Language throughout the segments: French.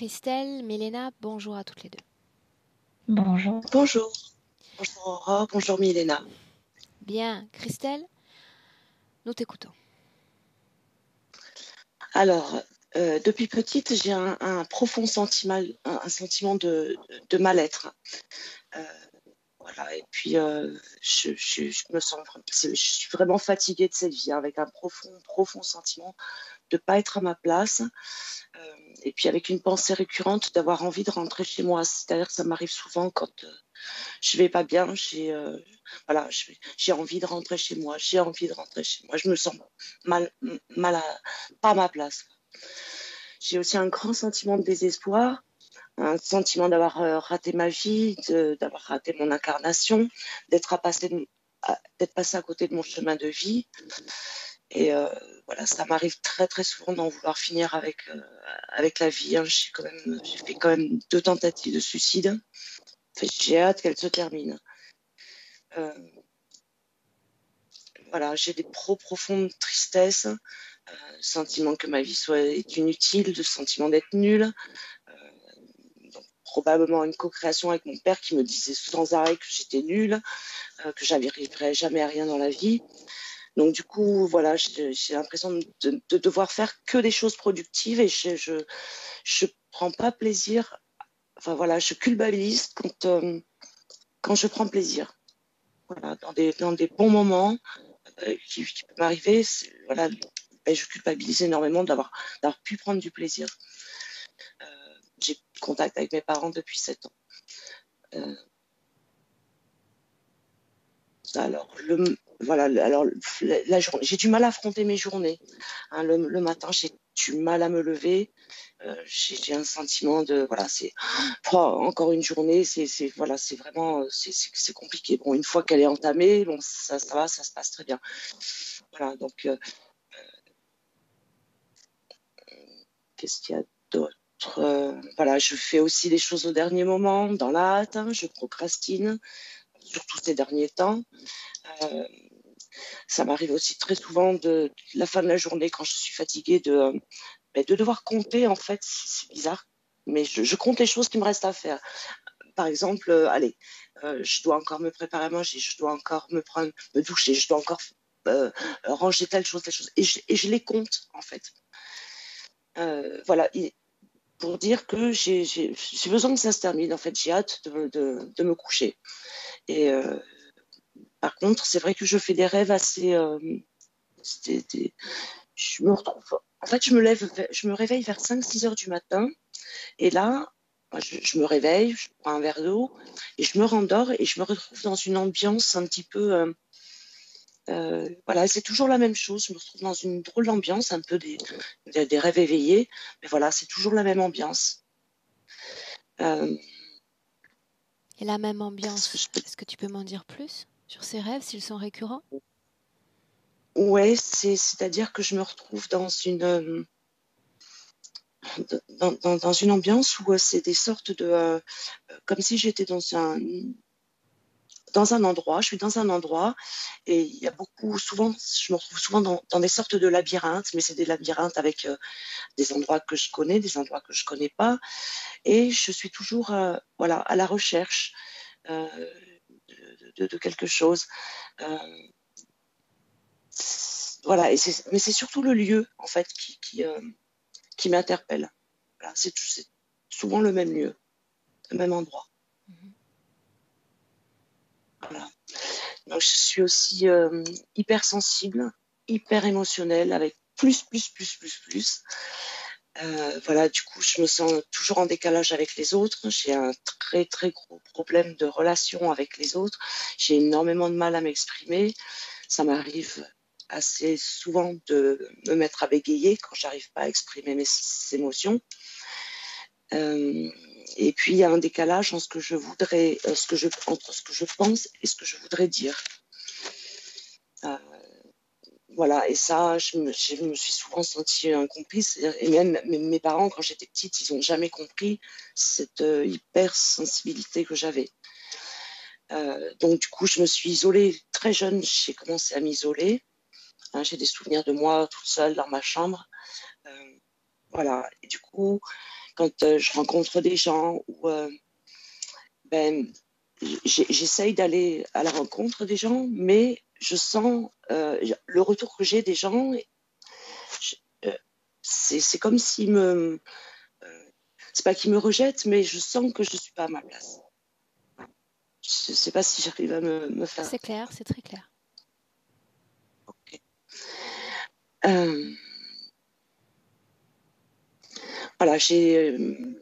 Christelle, Milena, bonjour à toutes les deux. Bonjour. Bonjour. Bonjour Aurore, bonjour Milena. Bien, Christelle, nous t'écoutons. Alors, depuis petite, j'ai un profond sentiment, un sentiment de mal-être. Euh, voilà, et puis je me sens, je suis vraiment fatiguée de cette vie, hein, avec un profond sentiment de ne pas être à ma place. Et puis avec une pensée récurrente d'avoir envie de rentrer chez moi. C'est-à-dire que ça m'arrive souvent quand je vais pas bien, voilà, j'ai envie de rentrer chez moi, j'ai envie de rentrer chez moi. Je me sens mal, pas à ma place. J'ai aussi un grand sentiment de désespoir, un sentiment d'avoir raté ma vie, d'avoir raté mon incarnation, d'être passé à côté de mon chemin de vie. Et voilà, ça m'arrive très souvent d'en vouloir finir avec la vie, hein. J'ai fait quand même 2 tentatives de suicide. Enfin, j'ai hâte qu'elles se terminent. Euh, voilà, j'ai des profondes tristesses, sentiment que ma vie est inutile, le sentiment d'être nulle. Donc, probablement une co-création avec mon père qui me disait sans arrêt que j'étais nulle, que j'arriverais jamais à rien dans la vie. Donc du coup, voilà, j'ai l'impression de devoir faire que des choses productives et je prends pas plaisir. Enfin voilà, je culpabilise quand je prends plaisir. Voilà, dans des bons moments qui peuvent m'arriver, voilà, et je culpabilise énormément d'avoir pu prendre du plaisir. J'ai contact avec mes parents depuis 7 ans. Alors, la journée, j'ai du mal à affronter mes journées. Hein, le matin, j'ai du mal à me lever. J'ai un sentiment de, voilà, encore une journée, voilà, c'est vraiment, c'est compliqué. Bon, une fois qu'elle est entamée, bon, ça va, ça se passe très bien. Voilà, donc, qu'est-ce qu'il y a d'autre? Voilà, je fais aussi les choses au dernier moment, dans la hâte, hein, je procrastine, surtout ces derniers temps. Ça m'arrive aussi très souvent de la fin de la journée, quand je suis fatiguée, de devoir compter, en fait, c'est bizarre, mais je compte les choses qui me restent à faire. Par exemple, allez, je dois encore me préparer à manger, je dois encore me doucher, je dois encore ranger telle chose, et je les compte, en fait. Voilà, pour dire que j'ai besoin que ça se termine, en fait, j'ai hâte de me coucher. Et par contre, c'est vrai que je fais des rêves assez... je me retrouve... En fait, je me réveille vers 5-6 heures du matin, et là, je me réveille, je prends un verre d'eau, et je me rendors, et je me retrouve dans une ambiance un petit peu... voilà, c'est toujours la même chose. Je me retrouve dans une drôle d'ambiance, un peu des rêves éveillés, mais voilà, c'est toujours la même ambiance. Euh, Et la même Qu'est-ce que ambiance, je peux... est-ce que tu peux m'en dire plus sur ces rêves, s'ils sont récurrents? Ouais, c'est-à-dire que je me retrouve dans une ambiance où c'est des sortes de... comme si j'étais dans un endroit, je suis dans un endroit, et il y a souvent, je me retrouve souvent dans des sortes de labyrinthes, mais c'est des labyrinthes avec des endroits que je connais, des endroits que je connais pas, et je suis toujours voilà, à la recherche euh, de quelque chose. Euh, voilà, mais c'est surtout le lieu, en fait, qui m'interpelle. Voilà, c'est souvent le même lieu, le même endroit. Mhm. Voilà. Donc, je suis aussi hypersensible, hyper émotionnelle, avec plus. Voilà, du coup, je me sens toujours en décalage avec les autres. J'ai un très gros problème de relation avec les autres. J'ai énormément de mal à m'exprimer. Ça m'arrive assez souvent de me mettre à bégayer quand j'arrive pas à exprimer mes émotions. Euh, et puis, il y a un décalage entre entre ce que je pense et ce que je voudrais dire. Euh, voilà, et ça, je me suis souvent sentie incomplice. Et même mes parents, quand j'étais petite, ils n'ont jamais compris cette hypersensibilité que j'avais. Donc, du coup, je me suis isolée très jeune. J'ai commencé à m'isoler. Hein, j'ai des souvenirs de moi toute seule dans ma chambre. Euh, voilà, et du coup, quand je rencontre des gens où ben, j'essaye d'aller à la rencontre des gens, mais je sens le retour que j'ai des gens. C'est comme s'ils me... c'est pas qu'ils me rejettent, mais je sens que je ne suis pas à ma place. Je ne sais pas si j'arrive à me faire... C'est clair, c'est très clair. Okay. Voilà, j'ai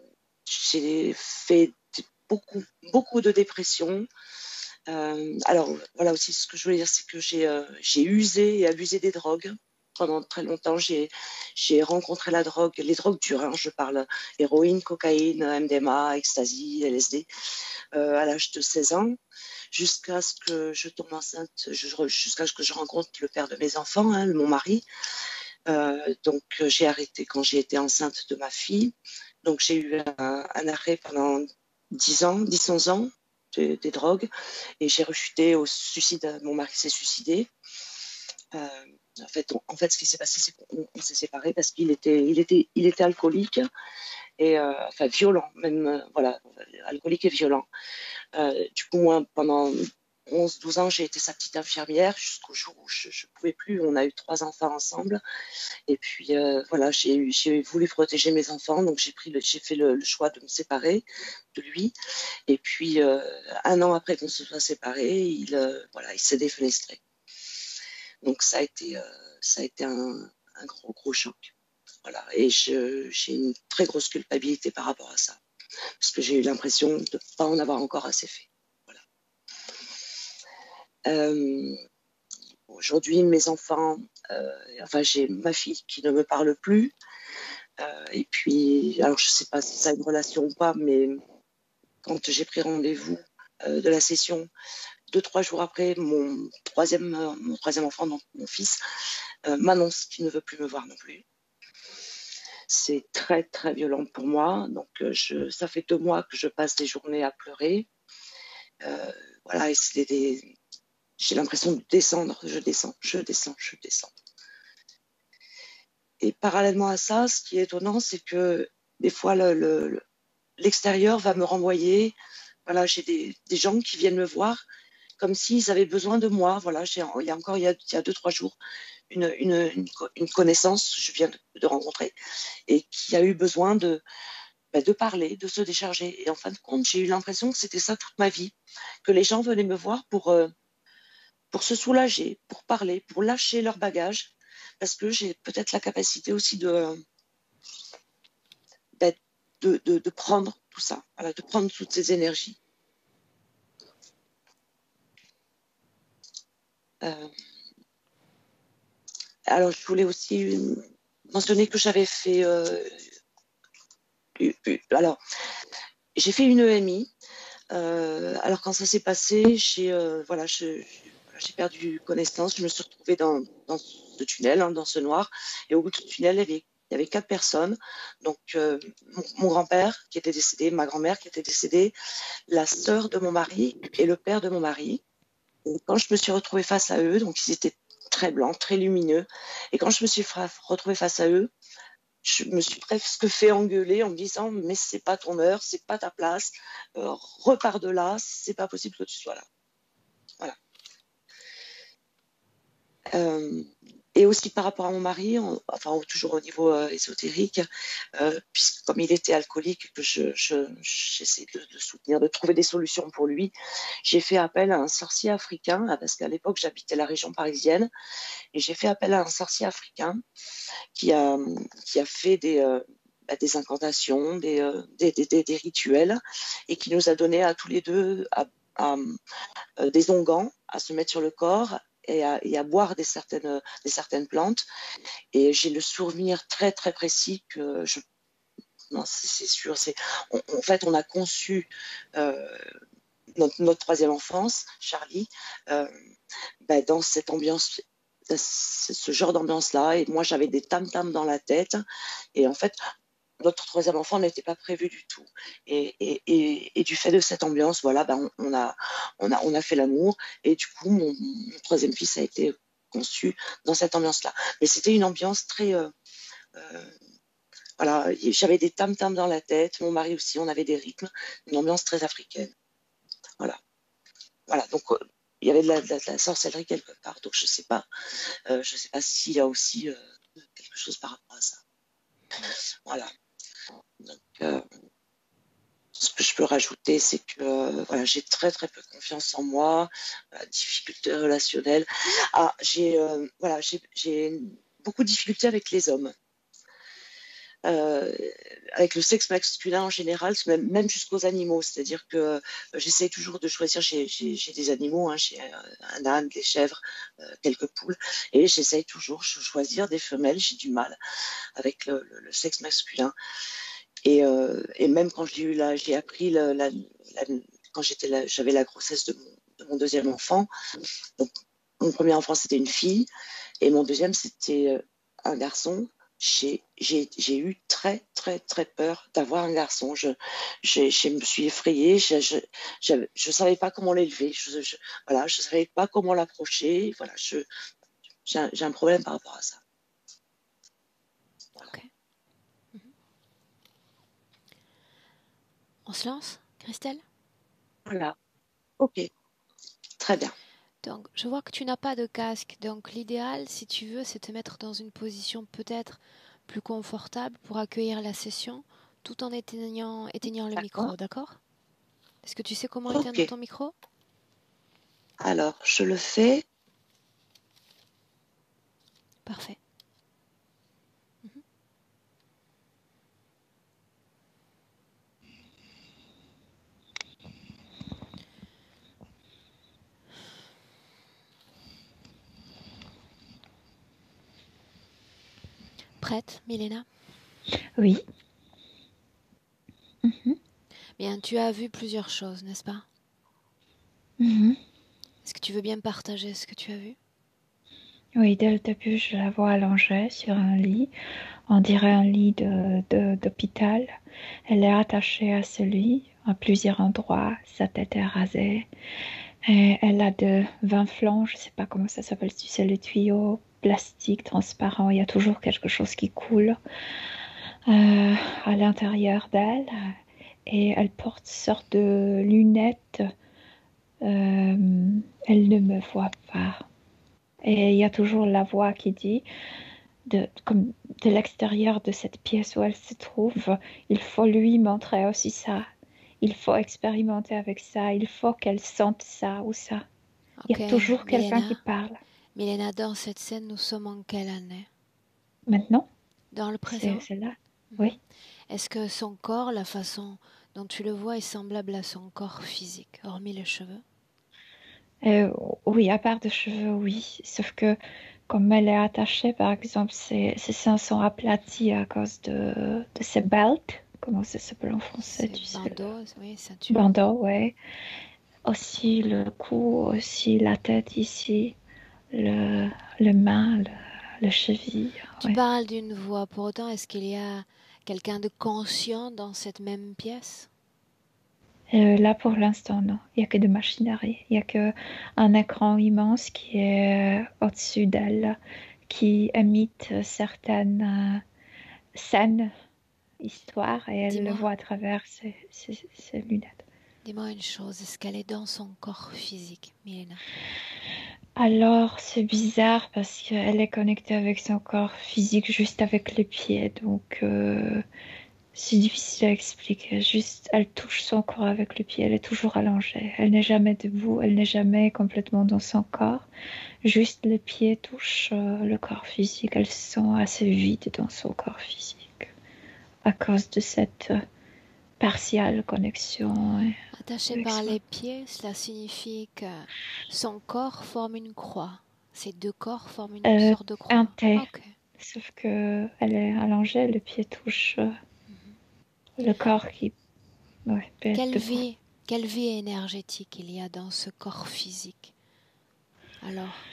fait beaucoup de dépression. Alors, voilà aussi ce que je voulais dire, c'est que j'ai usé et abusé des drogues. Pendant très longtemps, j'ai rencontré la drogue, les drogues dures, hein, je parle héroïne, cocaïne, MDMA, ecstasy, LSD, à l'âge de 16 ans, jusqu'à ce que je tombe enceinte, jusqu'à ce que je rencontre le père de mes enfants, hein, mon mari. Donc, j'ai arrêté quand j'ai été enceinte de ma fille. Donc, j'ai eu un arrêt pendant 10-11 ans des drogues et j'ai rechuté au suicide. Mon mari s'est suicidé. En fait, ce qui s'est passé, c'est qu'on s'est séparés parce qu'il était alcoolique et enfin violent, même voilà, alcoolique et violent. Du coup, moi, pendant 11-12 ans, j'ai été sa petite infirmière jusqu'au jour où je ne pouvais plus. On a eu 3 enfants ensemble. Et puis, voilà, j'ai voulu protéger mes enfants. Donc, j'ai fait le choix de me séparer de lui. Et puis, 1 an après qu'on se soit séparés, il s'est défenestré. Donc, ça a été un gros choc. Voilà. Et j'ai une très grosse culpabilité par rapport à ça. Parce que j'ai eu l'impression de ne pas en avoir encore assez fait. Aujourd'hui, mes enfants, j'ai ma fille qui ne me parle plus. Et puis, alors je ne sais pas si ça a une relation ou pas, mais quand j'ai pris rendez-vous de la session, 2-3 jours après, mon troisième enfant, donc mon fils, m'annonce qu'il ne veut plus me voir non plus. C'est très, très violent pour moi. Donc, ça fait 2 mois que je passe des journées à pleurer. Voilà, et j'ai l'impression de descendre, je descends. Et parallèlement à ça, ce qui est étonnant, c'est que des fois, l'extérieur va me renvoyer. Voilà, j'ai des gens qui viennent me voir comme s'ils avaient besoin de moi. Voilà, il y a 2-3 jours, une connaissance que je viens de rencontrer et qui a eu besoin de parler, de se décharger. Et en fin de compte, j'ai eu l'impression que c'était ça toute ma vie, que les gens venaient me voir pour se soulager, pour parler, pour lâcher leur bagage, parce que j'ai peut-être la capacité aussi de prendre tout ça, voilà, de prendre toutes ces énergies. Alors, je voulais aussi mentionner que j'avais fait... alors, j'ai fait une EMI. Alors, quand ça s'est passé, j'ai perdu connaissance. Je me suis retrouvée dans ce tunnel, hein, dans ce noir. Et au bout de ce tunnel, il y avait 4 personnes. Donc, mon grand-père qui était décédé, ma grand-mère qui était décédée, la sœur de mon mari et le père de mon mari. Et quand je me suis retrouvée face à eux, donc ils étaient très blancs, très lumineux. Et quand je me suis retrouvée face à eux, je me suis presque fait engueuler en me disant mais c'est pas ton heure, c'est pas ta place, repars de là, c'est pas possible que tu sois là. Voilà. Et aussi par rapport à mon mari, toujours au niveau ésotérique, puisque comme il était alcoolique, que j'essaie de soutenir, de trouver des solutions pour lui, j'ai fait appel à un sorcier africain, parce qu'à l'époque j'habitais la région parisienne, et j'ai fait appel à un sorcier africain qui a fait des incantations, des rituels, et qui nous a donné à tous les deux des onguents à se mettre sur le corps et à boire des certaines plantes. Et j'ai le souvenir très très précis que c'est sûr, en fait on a conçu notre 3e enfance, Charlie, dans cette ambiance, ce genre d'ambiance-là. Et moi, j'avais des tam-tams dans la tête. Et en fait, notre 3e enfant n'était pas prévu du tout. Et du fait de cette ambiance, voilà, on a fait l'amour. Et du coup, mon 3e fils a été conçu dans cette ambiance-là. Mais c'était une ambiance très voilà, j'avais des tam-tams dans la tête. Mon mari aussi, on avait des rythmes, une ambiance très africaine. Voilà. Voilà. Donc, il y avait de la sorcellerie quelque part. Donc, je sais pas s'il y a aussi quelque chose par rapport à ça. Voilà. Donc, ce que je peux rajouter, c'est que voilà, j'ai très très peu confiance en moi, difficultés relationnelles. Ah, j'ai beaucoup de difficultés avec les hommes. Avec le sexe masculin en général, même jusqu'aux animaux. C'est-à-dire que j'essaie toujours de choisir, j'ai des animaux, hein, j'ai un âne, des chèvres, quelques poules, et j'essaie toujours de choisir des femelles. J'ai du mal avec le sexe masculin. Et même quand j'ai appris quand j'avais la grossesse de mon deuxième enfant. Donc, mon premier enfant, c'était une fille, et mon deuxième, c'était un garçon. J'ai eu très, très, très peur d'avoir un garçon. Je me suis effrayée. Je savais pas comment l'élever. Voilà, je savais pas comment l'approcher. Voilà, j'ai un problème par rapport à ça. Voilà. Ok. On se lance, Christelle? Voilà. Ok. Très bien. Donc, je vois que tu n'as pas de casque. Donc, l'idéal, si tu veux, c'est te mettre dans une position peut-être plus confortable pour accueillir la session tout en éteignant le D'accord. micro, d'accord? Est-ce que tu sais comment Ok. éteindre ton micro? Alors, je le fais. Parfait. Prête, Milena? Oui. Mhm. Bien, tu as vu plusieurs choses, n'est-ce pas? Mhm. Est-ce que tu veux bien me partager ce que tu as vu? Oui, dès le début, je la vois allongée sur un lit. On dirait un lit d'hôpital. Elle est attachée à ce lit à plusieurs endroits. Sa tête est rasée. Et elle a de 20 flancs, je ne sais pas comment ça s'appelle, tu sais, le tuyau plastique transparent. Il y a toujours quelque chose qui coule à l'intérieur d'elle. Et elle porte une sorte de lunettes. Elle ne me voit pas. Et il y a toujours la voix qui dit, comme de l'extérieur de cette pièce où elle se trouve, il faut lui montrer aussi ça. Il faut expérimenter avec ça. Il faut qu'elle sente ça ou ça. Il Ok, y a toujours quelqu'un qui Milena. parle. Milena, dans cette scène, nous sommes en quelle année? Maintenant, Dans le c'est présent? là. Mhm. Oui. Est-ce que son corps, la façon dont tu le vois, est semblable à son corps physique, hormis les cheveux? Euh, oui, à part de cheveux, oui. Sauf que comme elle est attachée, par exemple, ses seins sont aplatis à cause de ses belts. Comment ça s'appelle en français, C'est tu sais, le bandeau, oui, ceinture. bandeau, ouais. Aussi le cou, aussi la tête ici, le main, le cheville, Tu ouais. parles d'une voix, pour autant, est-ce qu'il y a quelqu'un de conscient dans cette même pièce? Là, pour l'instant, non. Il n'y a que de machinerie. Il n'y a qu'un écran immense qui est au-dessus d'elle, qui imite certaines scènes, histoires, et elle le Dis-moi, voit à travers ses lunettes. dis-moi une chose, est-ce qu'elle est dans son corps physique, Milena? Alors, c'est bizarre parce qu'elle est connectée avec son corps physique juste avec les pieds. Donc, c'est difficile à expliquer. Juste, elle touche son corps avec le pied. Elle est toujours allongée. Elle n'est jamais debout. Elle n'est jamais complètement dans son corps. Juste le pied touche le corps physique. Elle se sent assez vide dans son corps physique à cause de cette partielle connexion. Attaché Avec par soi. les pieds, cela signifie que son corps forme une croix. Ces deux corps forment une Euh, sorte de un croix. T. Ok. Sauf que elle est allongée. Le pied touche le corps qui ouais, peut être Quelle debout. vie, quelle vie énergétique il y a dans ce corps physique? Alors,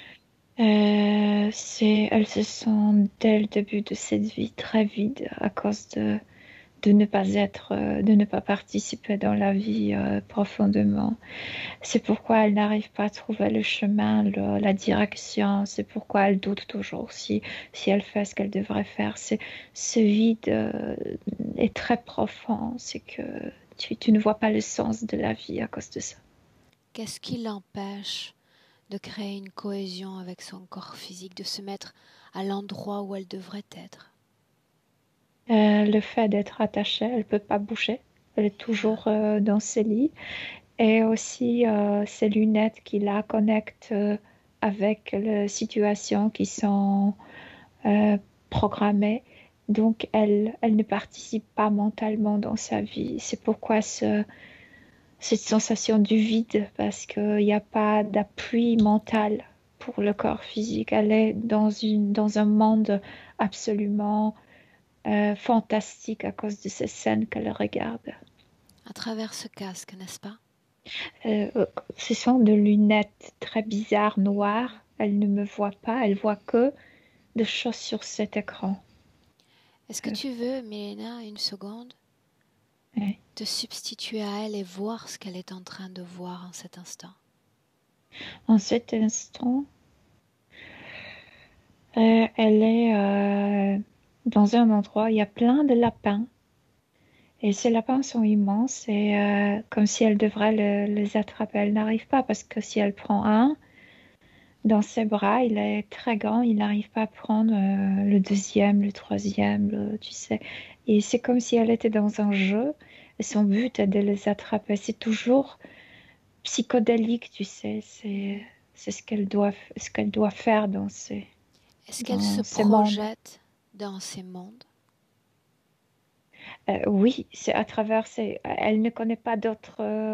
Elle se sent dès le début de cette vie très vide à cause de de ne pas être, de ne pas participer dans la vie profondément. C'est pourquoi elle n'arrive pas à trouver le chemin, la direction. C'est pourquoi elle doute toujours si elle fait ce qu'elle devrait faire. Ce vide est très profond. C'est que tu ne vois pas le sens de la vie à cause de ça. Qu'est-ce qui l'empêche de créer une cohésion avec son corps physique, de se mettre à l'endroit où elle devrait être? Le fait d'être attachée, elle ne peut pas bouger. Elle est toujours dans ses lits. Et aussi ces lunettes qui la connectent avec les situations qui sont programmées. Donc, elle ne participe pas mentalement dans sa vie. C'est pourquoi cette sensation du vide, parce qu'il n'y a pas d'appui mental pour le corps physique. Elle est dans un monde absolument fantastique à cause de ces scènes qu'elle regarde. À travers ce casque, n'est-ce pas? Ce sont des lunettes très bizarres, noires. Elle ne me voit pas, elle voit que des choses sur cet écran. Est-ce que tu veux, Milena, une seconde, Ouais. te substituer à elle et voir ce qu'elle est en train de voir en cet instant? En cet instant, elle est dans un endroit, il y a plein de lapins. Et ces lapins sont immenses et comme si elle devrait les attraper. Elle n'arrive pas parce que si elle prend un dans ses bras, il est très grand, il n'arrive pas à prendre le deuxième, le troisième, tu sais. Et c'est comme si elle était dans un jeu et son but est de les attraper. C'est toujours psychodélique, tu sais. C'est ce qu'elle doit faire Est-ce qu'elle se dans ces mondes. projette dans ces mondes? Oui, c'est à travers elle ne connaît pas d'autres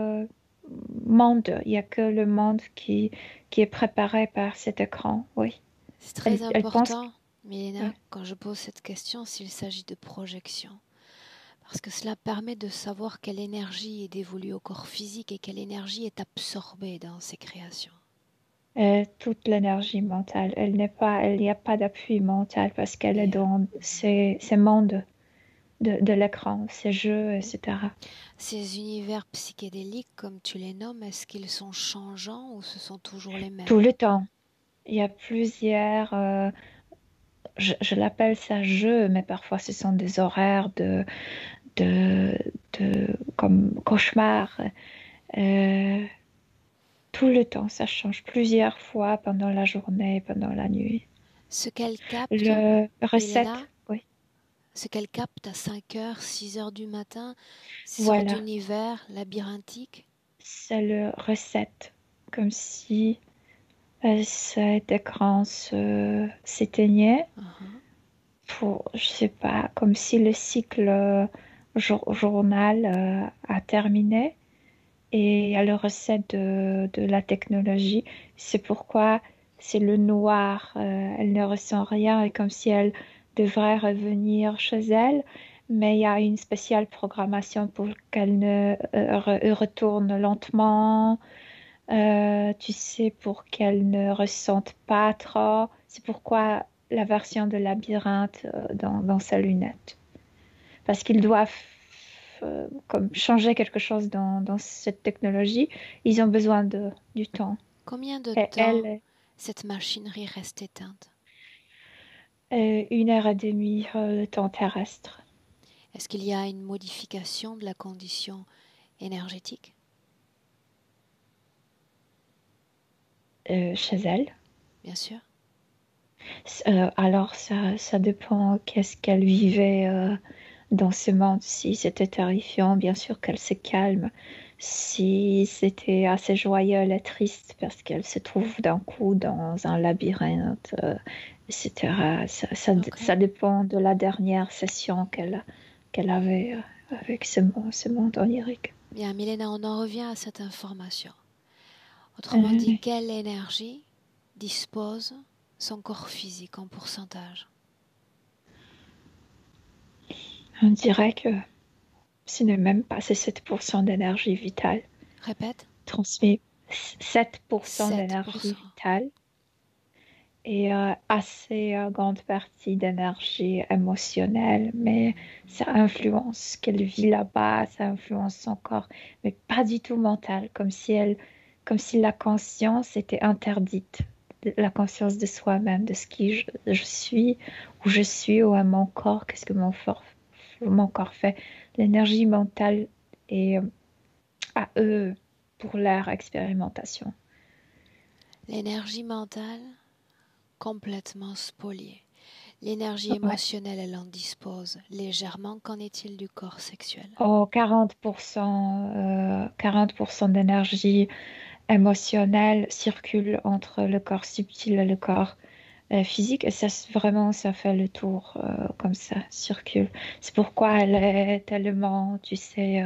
mondes. Il n'y a que le monde qui est préparé par cet écran. Oui. C'est très Elle pense. important, Milena, Ouais. quand je pose cette question, s'il s'agit de projection. Parce que cela permet de savoir quelle énergie est dévolue au corps physique et quelle énergie est absorbée dans ces créations. Toute l'énergie mentale. Il n'y a pas d'appui mental parce qu'elle est dans ces mondes de l'écran, ces jeux, etc. Ces univers psychédéliques, comme tu les nommes, est-ce qu'ils sont changeants ou ce sont toujours les mêmes? Tout le temps. Il y a plusieurs. Je l'appelle ça jeu, mais parfois ce sont des horaires de, comme cauchemar. Euh, Tout le temps, ça change plusieurs fois pendant la journée, pendant la nuit. Ce qu'elle capte, Le Milena, recette, oui, ce qu'elle capte à 5 heures, 6 heures du matin, ces sortes voilà, d'univers labyrinthiques. c'est le recette, comme si cet écran s'éteignait pour, je sais pas, comme si le cycle journal a terminé et il y a le recette de la technologie. C'est pourquoi c'est le noir. Elle ne ressent rien et comme si elle devrait revenir chez elle, mais il y a une spéciale programmation pour qu'elle ne retourne lentement. Tu sais, pour qu'elle ne ressente pas trop. C'est pourquoi la version de labyrinthe dans sa lunette. Parce qu'ils doivent comme changer quelque chose dans cette technologie, ils ont besoin du temps. Combien de Et temps elle, cette machinerie reste éteinte? 1 heure et demie, le temps terrestre. Est-ce qu'il y a une modification de la condition énergétique? Chez elle. Bien sûr. Alors, ça dépend qu'est-ce qu'elle vivait dans ce monde. Si c'était terrifiant, bien sûr qu'elle se calme. Si c'était assez joyeux, elle est triste parce qu'elle se trouve d'un coup dans un labyrinthe, etc. Ça dépend de la dernière session qu'elle avait avec ce monde onirique. Bien, Milena, on en revient à cette information. Autrement dit, Oui. quelle énergie dispose son corps physique en pourcentage? On dirait que ce n'est même pas ces 7% d'énergie vitale Répète. transmis. 7% d'énergie 7%. vitale et assez grande partie d'énergie émotionnelle, mais ça influence qu'elle vit là-bas, ça influence son corps, mais pas du tout mental, comme si la conscience était interdite, la conscience de soi-même, de ce qui je suis, où je suis, ou à mon corps, qu'est-ce que mon corps fait. L'énergie mentale est à eux pour leur expérimentation. L'énergie mentale, complètement spoliée. L'énergie Ouais. émotionnelle, elle en dispose légèrement. Qu'en est-il du corps sexuel? Oh, 40% d'énergie émotionnelle circule entre le corps subtil et le corps physique. Et ça, vraiment, ça fait le tour comme ça, circule. C'est pourquoi elle est tellement, tu sais,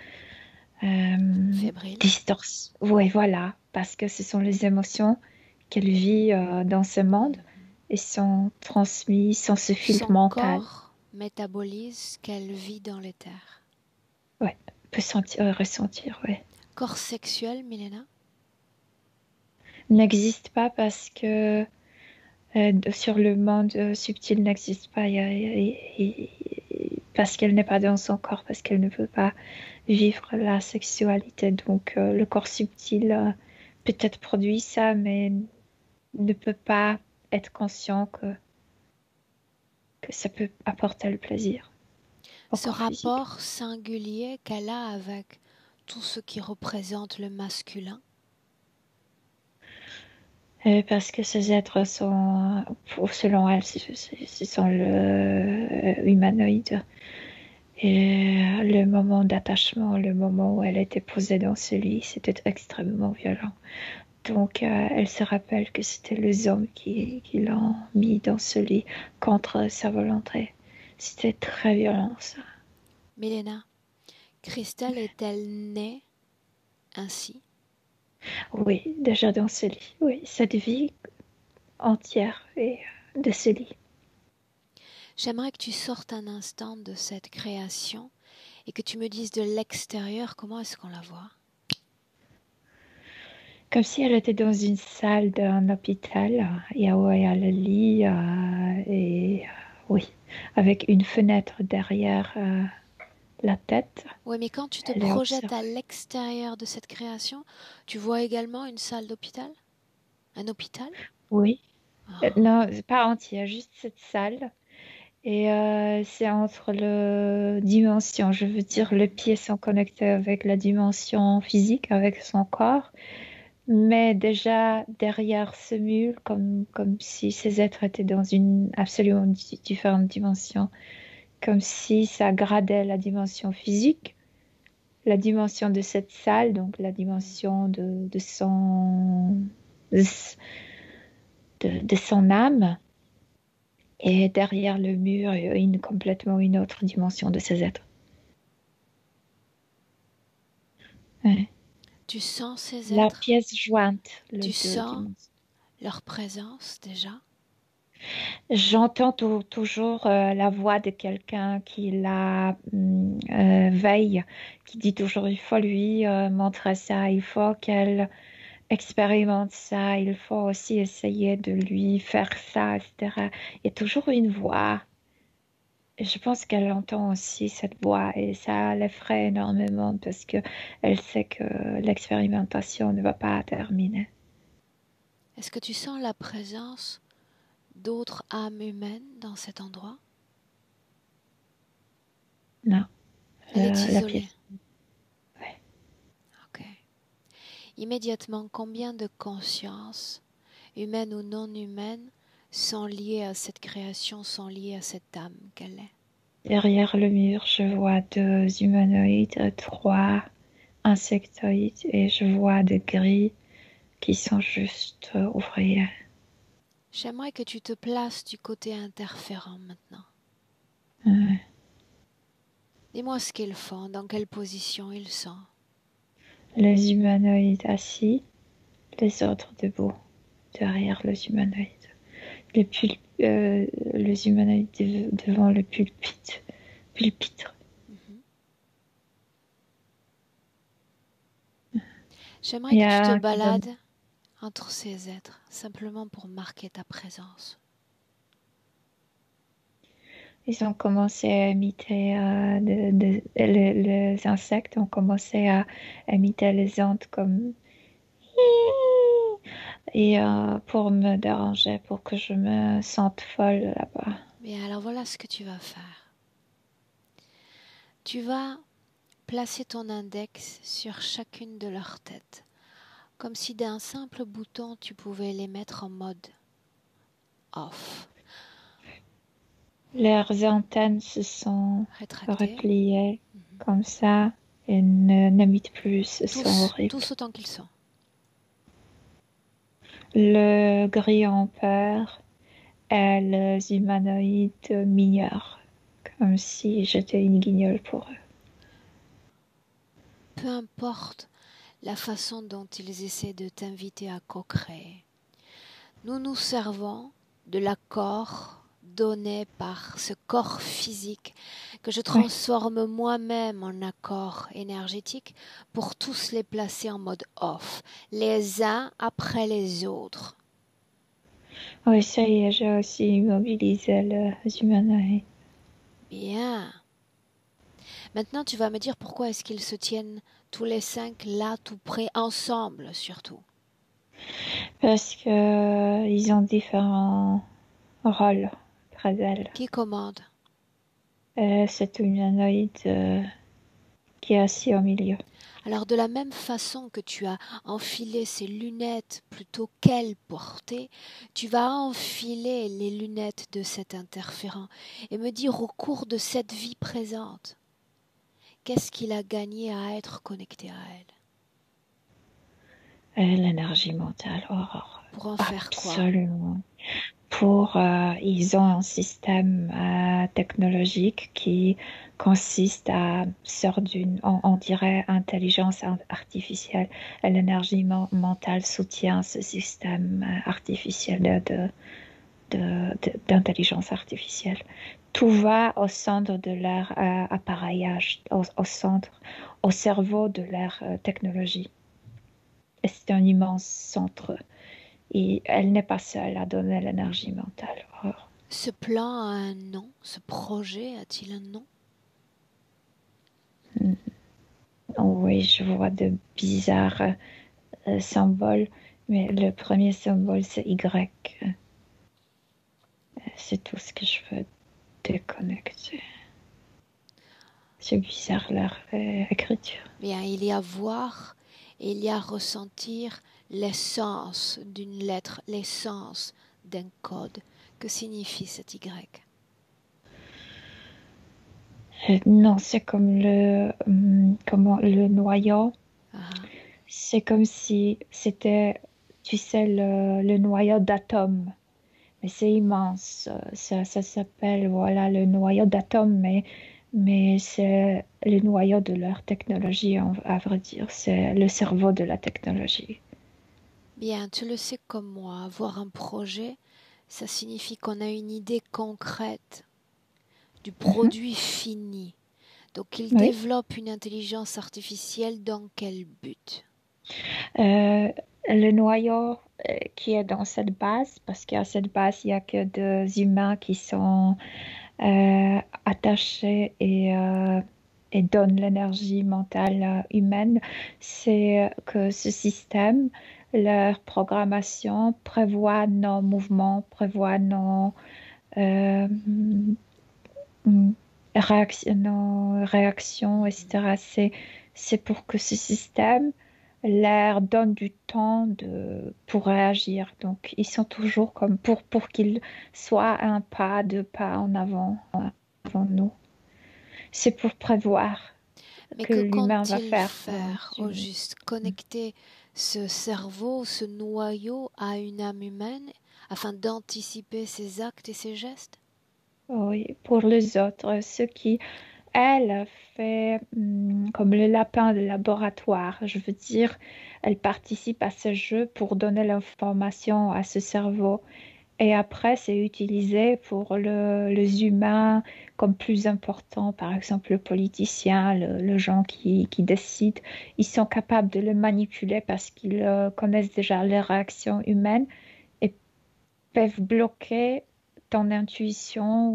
Fébrile. distorse. Oui, voilà, parce que ce sont les émotions qu'elle vit dans ce monde et sont transmises sans ce filtre Son mental. corps métabolise ce qu'elle vit dans l'éther. Ouais, peut sentir, ressentir, ouais. Corps sexuel, Milena? N'existe pas parce que sur le monde subtil n'existe pas parce qu'elle n'est pas dans son corps, parce qu'elle ne peut pas vivre la sexualité. Donc le corps subtil peut-être produit ça, mais ne peut pas être conscient que ça peut apporter le plaisir au Ce corps physique. rapport singulier qu'elle a avec tout ce qui représente le masculin. Parce que ces êtres sont, selon elle, ce sont le humanoïde. Et le moment d'attachement, le moment où elle était posée dans ce lit, c'était extrêmement violent. Donc, elle se rappelle que c'était les hommes qui l'ont mis dans ce lit contre sa volonté. C'était très violent, ça. Milena, Christelle est-elle née ainsi? Oui, déjà dans ce lit. Oui, cette vie entière et de ce lit. J'aimerais que tu sortes un instant de cette création et que tu me dises de l'extérieur comment est-ce qu'on la voit. Comme si elle était dans une salle d'un hôpital. Il y a le lit et oui, avec une fenêtre derrière la tête. Oui, mais quand tu te Elle est projettes observée. à l'extérieur de cette création, tu vois également une salle d'hôpital? Un hôpital? Oui. Ah. Non, pas entière, juste cette salle. Et c'est entre le dimension, je veux dire, les pieds sont connectés avec la dimension physique, avec son corps. Mais déjà derrière ce mur, comme si ces êtres étaient dans une absolument différente dimension, comme si ça gradait la dimension physique, la dimension de cette salle, donc la dimension de son âme, et derrière le mur, complètement une autre dimension de ces êtres. Ouais. Tu sens ces La êtres? pièce jointe, les Tu deux sens dimensions. leur présence déjà? J'entends toujours la voix de quelqu'un qui la veille, qui dit toujours il faut lui montrer ça, il faut qu'elle expérimente ça, il faut aussi essayer de lui faire ça, etc. Il y a toujours une voix. Et je pense qu'elle entend aussi cette voix et ça l'effraie énormément parce que elle sait que l'expérimentation ne va pas terminer. Est-ce que tu sens la présence d'autres âmes humaines dans cet endroit? Non, Elle est la isolée. pièce. Ouais. Ok. Immédiatement, combien de consciences, humaines ou non humaines, sont liées à cette création, sont liées à cette âme qu'elle est? Derrière le mur, je vois deux humanoïdes, trois insectoïdes et je vois des grilles qui sont juste ouvriers. J'aimerais que tu te places du côté interférent maintenant. Euh, Dis-moi ce qu'ils font, dans quelle position ils sont. les humanoïdes assis, les autres debout, derrière les humanoïdes. Les humanoïdes devant le pupitre. Mhm. J'aimerais Il y que tu a te un qui donne. balades entre ces êtres, simplement pour marquer ta présence. Ils ont commencé à imiter, les insectes ont commencé à imiter les ondes comme et pour me déranger, pour que je me sente folle là-bas. Bien, alors voilà ce que tu vas faire. Tu vas placer ton index sur chacune de leurs têtes, comme si d'un simple bouton tu pouvais les mettre en mode off. Leurs antennes se sont Rétracté. repliées comme ça et n'émettent plus ce son horrible. Tous autant qu'ils sont. Le gris empereur et les humanoïdes mineurs, comme si j'étais une guignole pour eux. Peu importe la façon dont ils essaient de t'inviter à co-créer. Nous nous servons de l'accord donné par ce corps physique que je transforme moi-même en accord énergétique pour tous les placer en mode off, les uns après les autres. Oui, ça y est, j'ai aussi immobilisé les humanoïdes. Bien. Maintenant, tu vas me dire pourquoi est-ce qu'ils se tiennent tous les 5 là, tout près, ensemble surtout. Parce que ils ont différents rôles près d'elle. Qui commande? Cet humanoïde qui est assis au milieu. Alors de la même façon que tu as enfilé ces lunettes plutôt qu'elle portait, tu vas enfiler les lunettes de cet interférent et me dire au cours de cette vie présente, qu'est-ce qu'il a gagné à être connecté à elle? L'énergie mentale, Aurore. Pour en faire quoi? Absolument. Ils ont un système technologique qui consiste à sortir on dirait intelligence artificielle. Et l'énergie mentale soutient ce système artificiel d'intelligence artificielle. Tout va au centre de leur appareillage, au centre, au cerveau de leur technologie. Et c'est un immense centre. Et elle n'est pas seule à donner l'énergie mentale. Ce plan a un nom? Ce projet a-t-il un nom? Oui, je vois de bizarres symboles, mais le premier symbole, c'est Y. C'est tout ce que je veux déconnecter. C'est bizarre leur écriture. Bien, il y a voir et il y a ressentir l'essence d'une lettre, l'essence d'un code. Que signifie cet Y? Non, c'est comme le noyau. C'est comme si c'était, tu sais, le noyau d'atome. Mais c'est immense. Ça s'appelle, voilà, le noyau d'atome, mais c'est le noyau de leur technologie, à vrai dire. C'est le cerveau de la technologie. Bien, tu le sais comme moi, avoir un projet, ça signifie qu'on a une idée concrète du produit fini. Donc, ils développent une intelligence artificielle dans quel but? Le noyau qui est dans cette base, parce qu'à cette base, il n'y a que des humains qui sont attachés et donnent l'énergie mentale humaine, c'est que ce système, leur programmation prévoit nos mouvements, prévoit nos réactions, etc. C'est pour que ce système leur donne du temps pour réagir. Donc, ils sont toujours comme pour qu'ils soient un pas, deux pas en avant nous. C'est pour prévoir que l'humain va faire. Au juste connecter ce cerveau, ce noyau à une âme humaine afin d'anticiper ses actes et ses gestes? Oui, pour les autres, ceux qui elle fait comme le lapin de laboratoire. Je veux dire, elle participe à ce jeu pour donner l'information à ce cerveau Et après, c'est utilisé pour les humains comme plus important. Par exemple, le politicien, le gens qui décident, ils sont capables de le manipuler parce qu'ils connaissent déjà les réactions humaines et peuvent bloquer ton intuition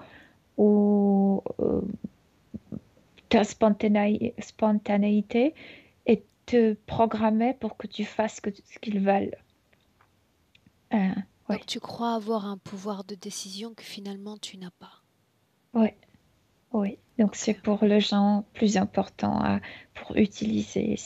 ou ta spontanéité et te programmer pour que tu fasses ce qu'ils veulent. Oui, Donc tu crois avoir un pouvoir de décision que finalement tu n'as pas. oui, oui. Donc Ok. c'est pour les gens plus important pour utiliser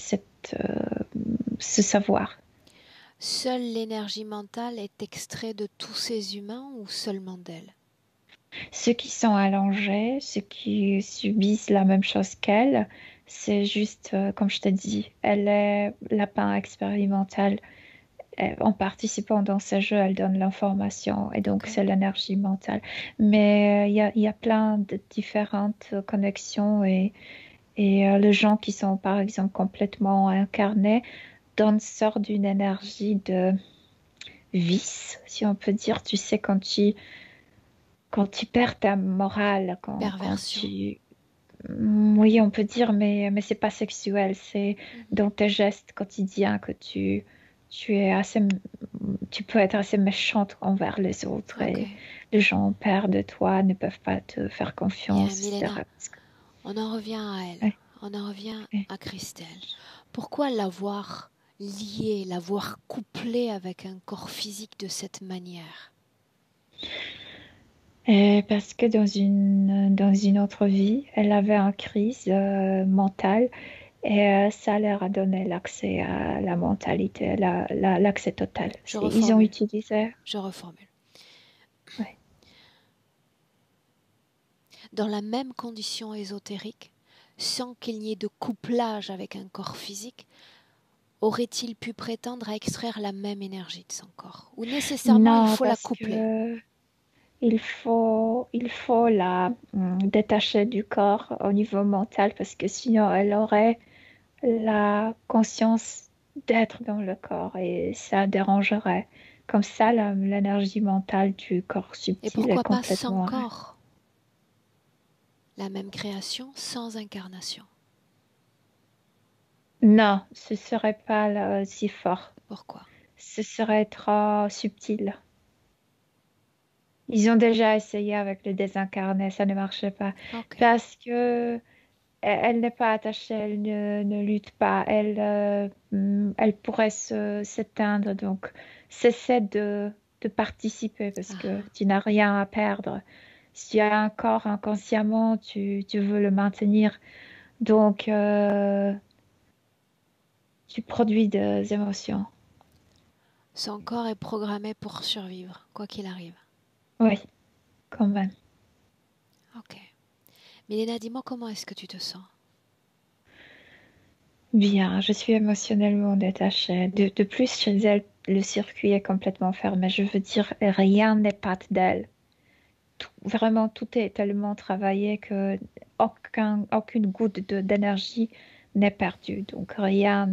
ce savoir. Seule l'énergie mentale est extraite de tous ces humains ou seulement d'elle? Ceux qui sont allongés, ceux qui subissent la même chose qu'elle, c'est juste, comme je t'ai dit, elle est lapin expérimental. En participant dans ce jeu, elle donne l'information et donc Ok. c'est l'énergie mentale. Mais il y a plein de différentes connexions et les gens qui sont par exemple complètement incarnés donnent sorte d'une énergie de vice, si on peut dire. Tu sais, quand tu perds ta morale, quand Perversion. tu... Oui, on peut dire, mais c'est pas sexuel, c'est Mhm. dans tes gestes quotidiens que tu es assez, tu peux être assez méchante envers les autres Ok. et les gens ont peur de toi, ne peuvent pas te faire Bien, confiance, Milena, etc. on en revient à elle. Ouais, On en revient ouais. à Christelle. Pourquoi l'avoir liée, l'avoir couplée avec un corps physique de cette manière? Parce que dans une autre vie, elle avait une crise mentale et ça leur a donné l'accès à la mentalité, l'accès total. Je Ils ont reformule. utilisé. Je reformule. Ouais. Dans la même condition ésotérique, sans qu'il n'y ait de couplage avec un corps physique, aurait-il pu prétendre à extraire la même énergie de son corps? Ou nécessairement il Non, faut la parce coupler? que il faut la détacher du corps au niveau mental parce que sinon elle aurait la conscience d'être dans le corps et ça dérangerait. Comme ça, l'énergie mentale du corps Et subtil est pourquoi pas sans complètement... corps? La même création sans incarnation. Non, ce serait pas si fort. Pourquoi? Ce serait trop subtil. Ils ont déjà essayé avec le désincarné, ça ne marchait pas. Ok. Parce que elle n'est pas attachée, elle ne lutte pas, elle pourrait s'éteindre. Donc, cesser de participer parce Ah, que ah. tu n'as rien à perdre. Si tu as un corps inconsciemment, tu veux le maintenir. Donc, tu produis des émotions. Son corps est programmé pour survivre, quoi qu'il arrive. Oui, quand même. Ok. Milena, dis-moi comment est-ce que tu te sens? Bien, je suis émotionnellement détachée. De plus, chez elle, le circuit est complètement fermé. Je veux dire, rien n'épate d'elle. Vraiment, tout est tellement travaillé que aucune goutte d'énergie n'est perdue. Donc, rien,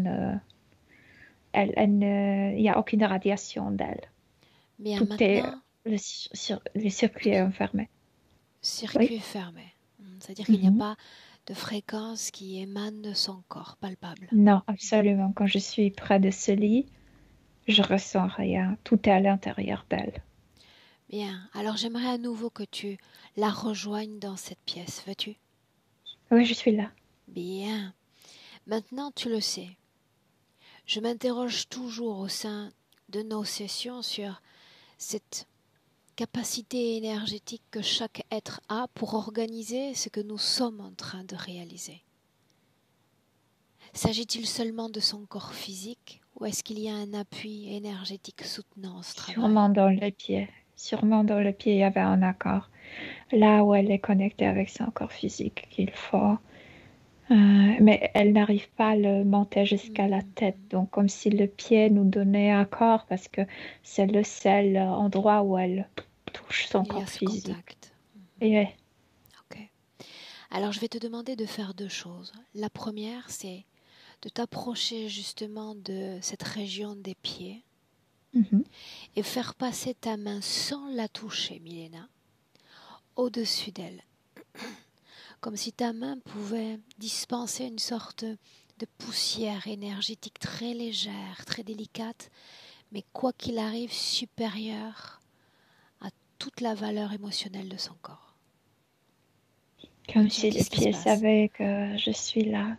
il n'y a aucune radiation d'elle. Bien, Tout est, maintenant, le circuit est enfermé. Oui. circuit fermé. C'est-à-dire qu'il n'y a Mhm. pas de fréquence qui émane de son corps palpable. Non, absolument. Quand je suis près de ce lit, je ressens rien. Tout est à l'intérieur d'elle. Bien, alors j'aimerais à nouveau que tu la rejoignes dans cette pièce, veux-tu? Oui, je suis là. Bien. Maintenant, tu le sais. Je m'interroge toujours au sein de nos sessions sur cette capacité énergétique que chaque être a pour organiser ce que nous sommes en train de réaliser. S'agit-il seulement de son corps physique ou est-ce qu'il y a un appui énergétique soutenant ce travail? Sûrement dans le pied. Sûrement dans le pied, il y avait un accord. Là où elle est connectée avec son corps physique qu'il faut. Mais elle n'arrive pas à le monter jusqu'à la tête. Mhm. Donc, comme si le pied nous donnait un corps, parce que c'est le seul endroit où elle touche son Il y a corps ce physique. contact. Et Ok. Alors je vais te demander de faire deux choses. La première, c'est de t'approcher justement de cette région des pieds Mhm. et faire passer ta main sans la toucher, Milena, au-dessus d'elle. Comme si ta main pouvait dispenser une sorte de poussière énergétique très légère, très délicate, mais quoi qu'il arrive, supérieure à toute la valeur émotionnelle de son corps. Comme Continue, si les qu'est-ce qui se pieds passe? savaient que je suis là.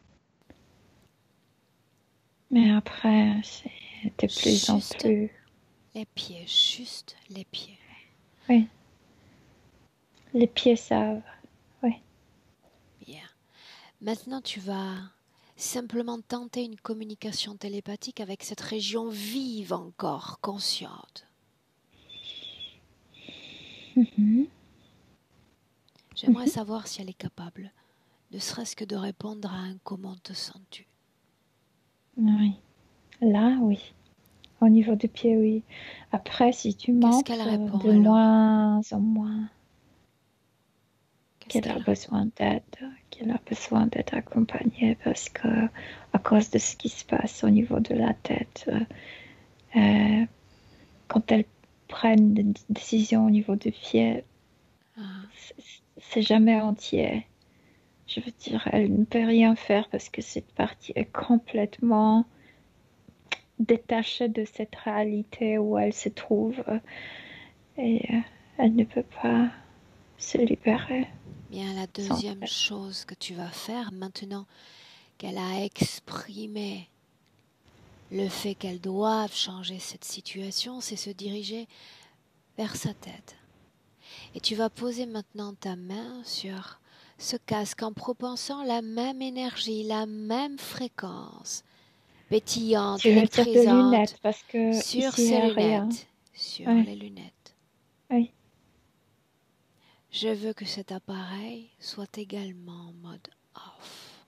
Mais après, c'est de plus en Juste plus. les pieds, juste les pieds. Oui, les pieds savent. Oui. Bien. Maintenant, tu vas simplement tenter une communication télépathique avec cette région vive encore, consciente. Mhm. J'aimerais savoir si elle est capable, ne serait-ce que de répondre à un comment te sens-tu. Oui. Là, oui. Au niveau des pieds, oui. Après, si tu Qu'est-ce montes qu'elle répond de alors? moins en moins, Qu'est-ce qu'elle a qu'elle répond? besoin d'aide, qu'elle a besoin d'être accompagnée parce que, à cause de ce qui se passe au niveau de la tête, quand elle prennent des décisions au niveau des pieds, Ah, c'est jamais entier. Je veux dire, elle ne peut rien faire parce que cette partie est complètement détachée de cette réalité où elle se trouve et elle ne peut pas se libérer bien, la sans deuxième aide. chose que tu vas faire maintenant qu'elle a exprimé le fait qu'elle doive changer cette situation, c'est se diriger vers sa tête. Et tu vas poser maintenant ta main sur ce casque en propensant la même énergie, la même fréquence, pétillante, Tu veux dire de électrisante, lunettes parce que sur ici il ses n'y a rien. lunettes, sur Oui, les lunettes. oui. Je veux que cet appareil soit également en mode off.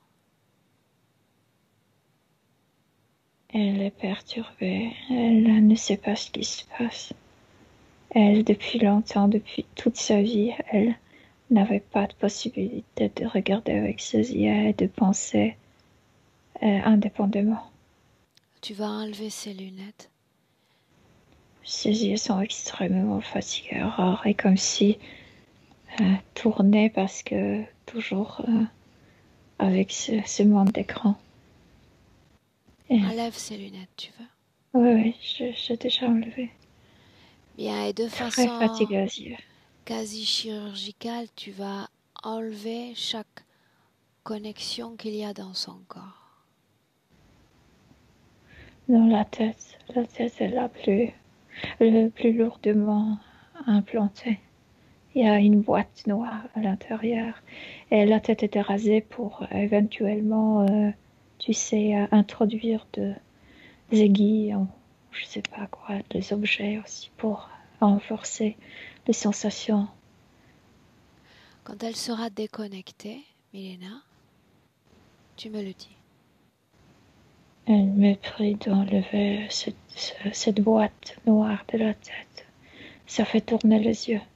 Elle est perturbée. Elle ne sait pas ce qui se passe. Elle, depuis longtemps, depuis toute sa vie, elle n'avait pas de possibilité de regarder avec ses yeux et de penser indépendamment. Tu vas enlever ces lunettes. Ses yeux sont extrêmement fatigués, rares, et comme si tournaient parce que toujours avec ce manque d'écran. Et, Enlève ces lunettes, tu veux. oui, j'ai déjà enlevé. Bien, et de Très façon fatiguée aux yeux. quasi chirurgicale, tu vas enlever chaque connexion qu'il y a dans son corps. Dans la tête est le plus lourdement implantée. Il y a une boîte noire à l'intérieur et la tête était rasée pour éventuellement, tu sais, introduire des aiguilles, je sais pas quoi, des objets aussi pour renforcer les sensations. Quand elle sera déconnectée, Milena, tu me le dis. Elle me prie d'enlever cette boîte noire de la tête. Ça fait tourner les yeux.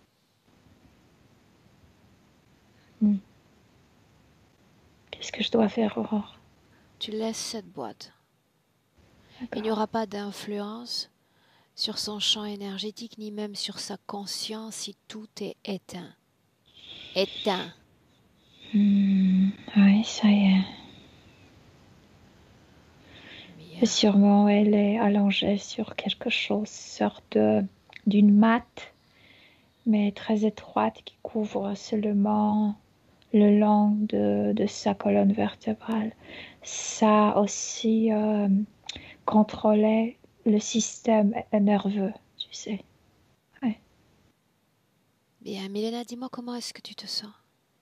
Qu'est-ce que je dois faire, Aurore? Tu laisses cette boîte. Il n'y D'accord. aura pas d'influence sur son champ énergétique ni même sur sa conscience si tout est éteint. Éteint. Oui, ça y est. Et Bien. sûrement, elle est allongée sur quelque chose, sorte d'une matte, mais très étroite qui couvre seulement le long de sa colonne vertébrale. Ça aussi contrôlait le système nerveux, tu sais. Ouais. Bien, Milena, dis-moi comment est-ce que tu te sens?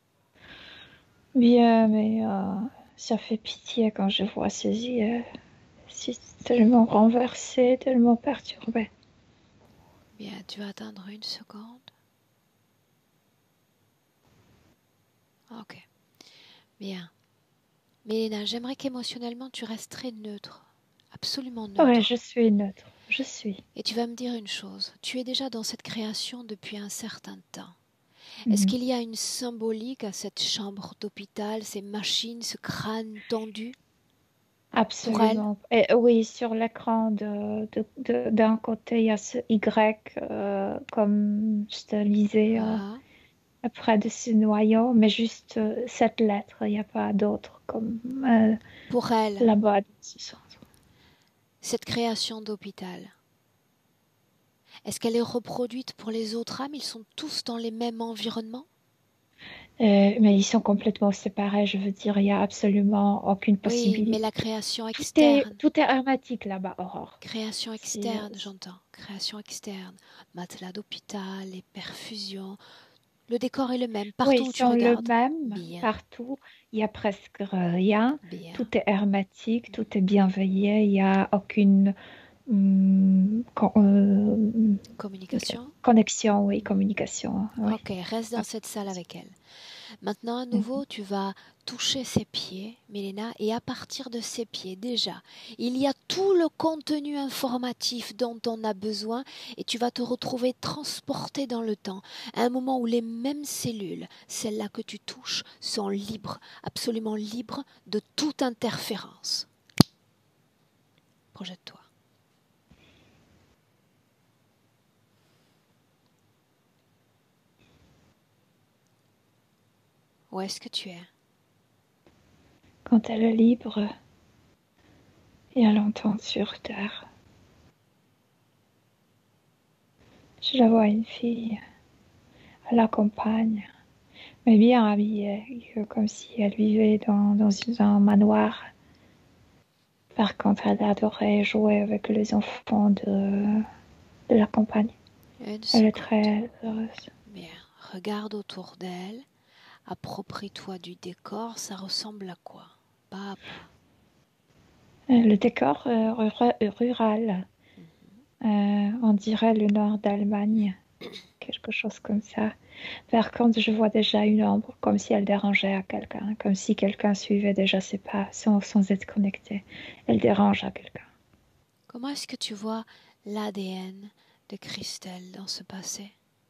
Bien, mais ça fait pitié quand je vois ses yeux. C'est tellement renversé, tellement perturbé. Bien, tu vas attendre une seconde. Ok. Bien. Milena, j'aimerais qu'émotionnellement tu restes très neutre. Absolument Ouais, neutre. je suis neutre. Je suis. Et tu vas me dire une chose. Tu es déjà dans cette création depuis un certain temps. Est-ce Mhm. qu'il y a une symbolique à cette chambre d'hôpital, ces machines, ce crâne tendu? pour elle. Absolument. Et oui, sur l'écran d'un côté, il y a ce Y, comme je te lisais, Ah, près de ce noyau, mais juste cette lettre, il n'y a pas d'autre comme pour elle, là-bas dans ce centre. cette création d'hôpital, est-ce qu'elle est reproduite pour les autres âmes? Ils sont tous dans les mêmes environnements? Mais ils sont complètement séparés, je veux dire, il n'y a absolument aucune Oui, mais possibilité. la création externe. Tout est hermétique là-bas, Aurore. Création C'est, externe, j'entends. Création externe. Matelas d'hôpital, les perfusions. Le décor est le même Oui, partout ils où tu sont le regardes. même Bien, partout. Il y a presque rien. bien. Tout est hermétique, tout est bien veillé. Il n'y a aucune hum, con- euh, Communication. connexion, oui, Mhm. communication. Oui. Ok, reste dans cette salle avec elle. Maintenant, à Mhm. nouveau, tu vas toucher ses pieds, Milena, et à partir de ses pieds, déjà, il y a tout le contenu informatif dont on a besoin, et tu vas te retrouver transporté dans le temps, à un moment où les mêmes cellules, celles-là que tu touches, sont libres, absolument libres de toute interférence. Projette-toi. Où est-ce que tu es? Quand elle est libre, et elle entend sur terre. Je la vois une fille à la campagne, mais bien habillée, comme si elle vivait dans un manoir. Par contre, elle adorait jouer avec les enfants de la campagne. Une Elle est seconde. très heureuse. Bien, regarde autour d'elle, approprie-toi du décor, ça ressemble à quoi? Pas à pas. Le décor rural, on dirait le nord d'Allemagne, quelque chose comme ça. Par contre, je vois déjà une ombre, comme si elle dérangeait à quelqu'un, comme si quelqu'un suivait déjà ses pas sans être connecté. Elle dérange à quelqu'un. Comment est-ce que tu vois l'ADN de Christelle dans ce passé?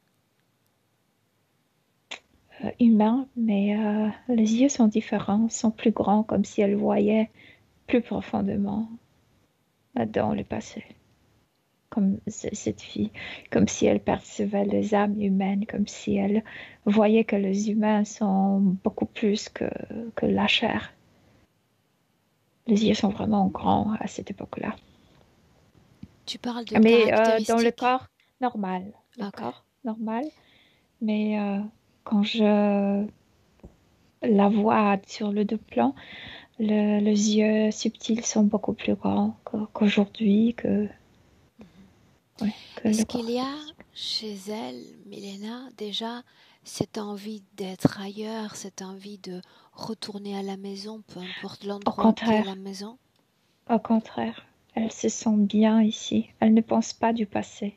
Humain, mais les yeux sont différents, sont plus grands, comme si elle voyait plus profondément dans le passé. Comme cette fille, comme si elle percevait les âmes humaines, comme si elle voyait que les humains sont beaucoup plus que la chair. Les yeux sont vraiment grands à cette époque-là. Tu parles de Mais dans le caractéristiques? corps normal, le Ok. corps normal. Mais quand je la vois sur le deux plans, les yeux subtils sont beaucoup plus grands qu'aujourd'hui, ouais, que Est-ce le qu'il corps. y a chez elle, Milena, déjà cette envie d'être ailleurs, cette envie de retourner à la maison, peu importe Au l'endroit qu'est la contraire, maison? au contraire, elle se sent bien ici. Elle ne pense pas du passé.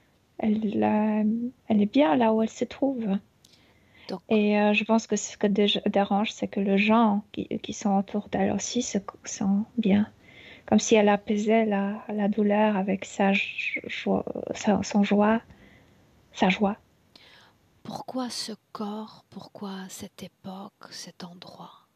Elle est bien là où elle se trouve. Donc, Et je pense que ce que dérange, c'est que les gens qui sont autour d'elle aussi se sentent bien. Comme si elle apaisait la douleur avec son joie, sa joie. pourquoi ce corps? Pourquoi cette époque, cet endroit?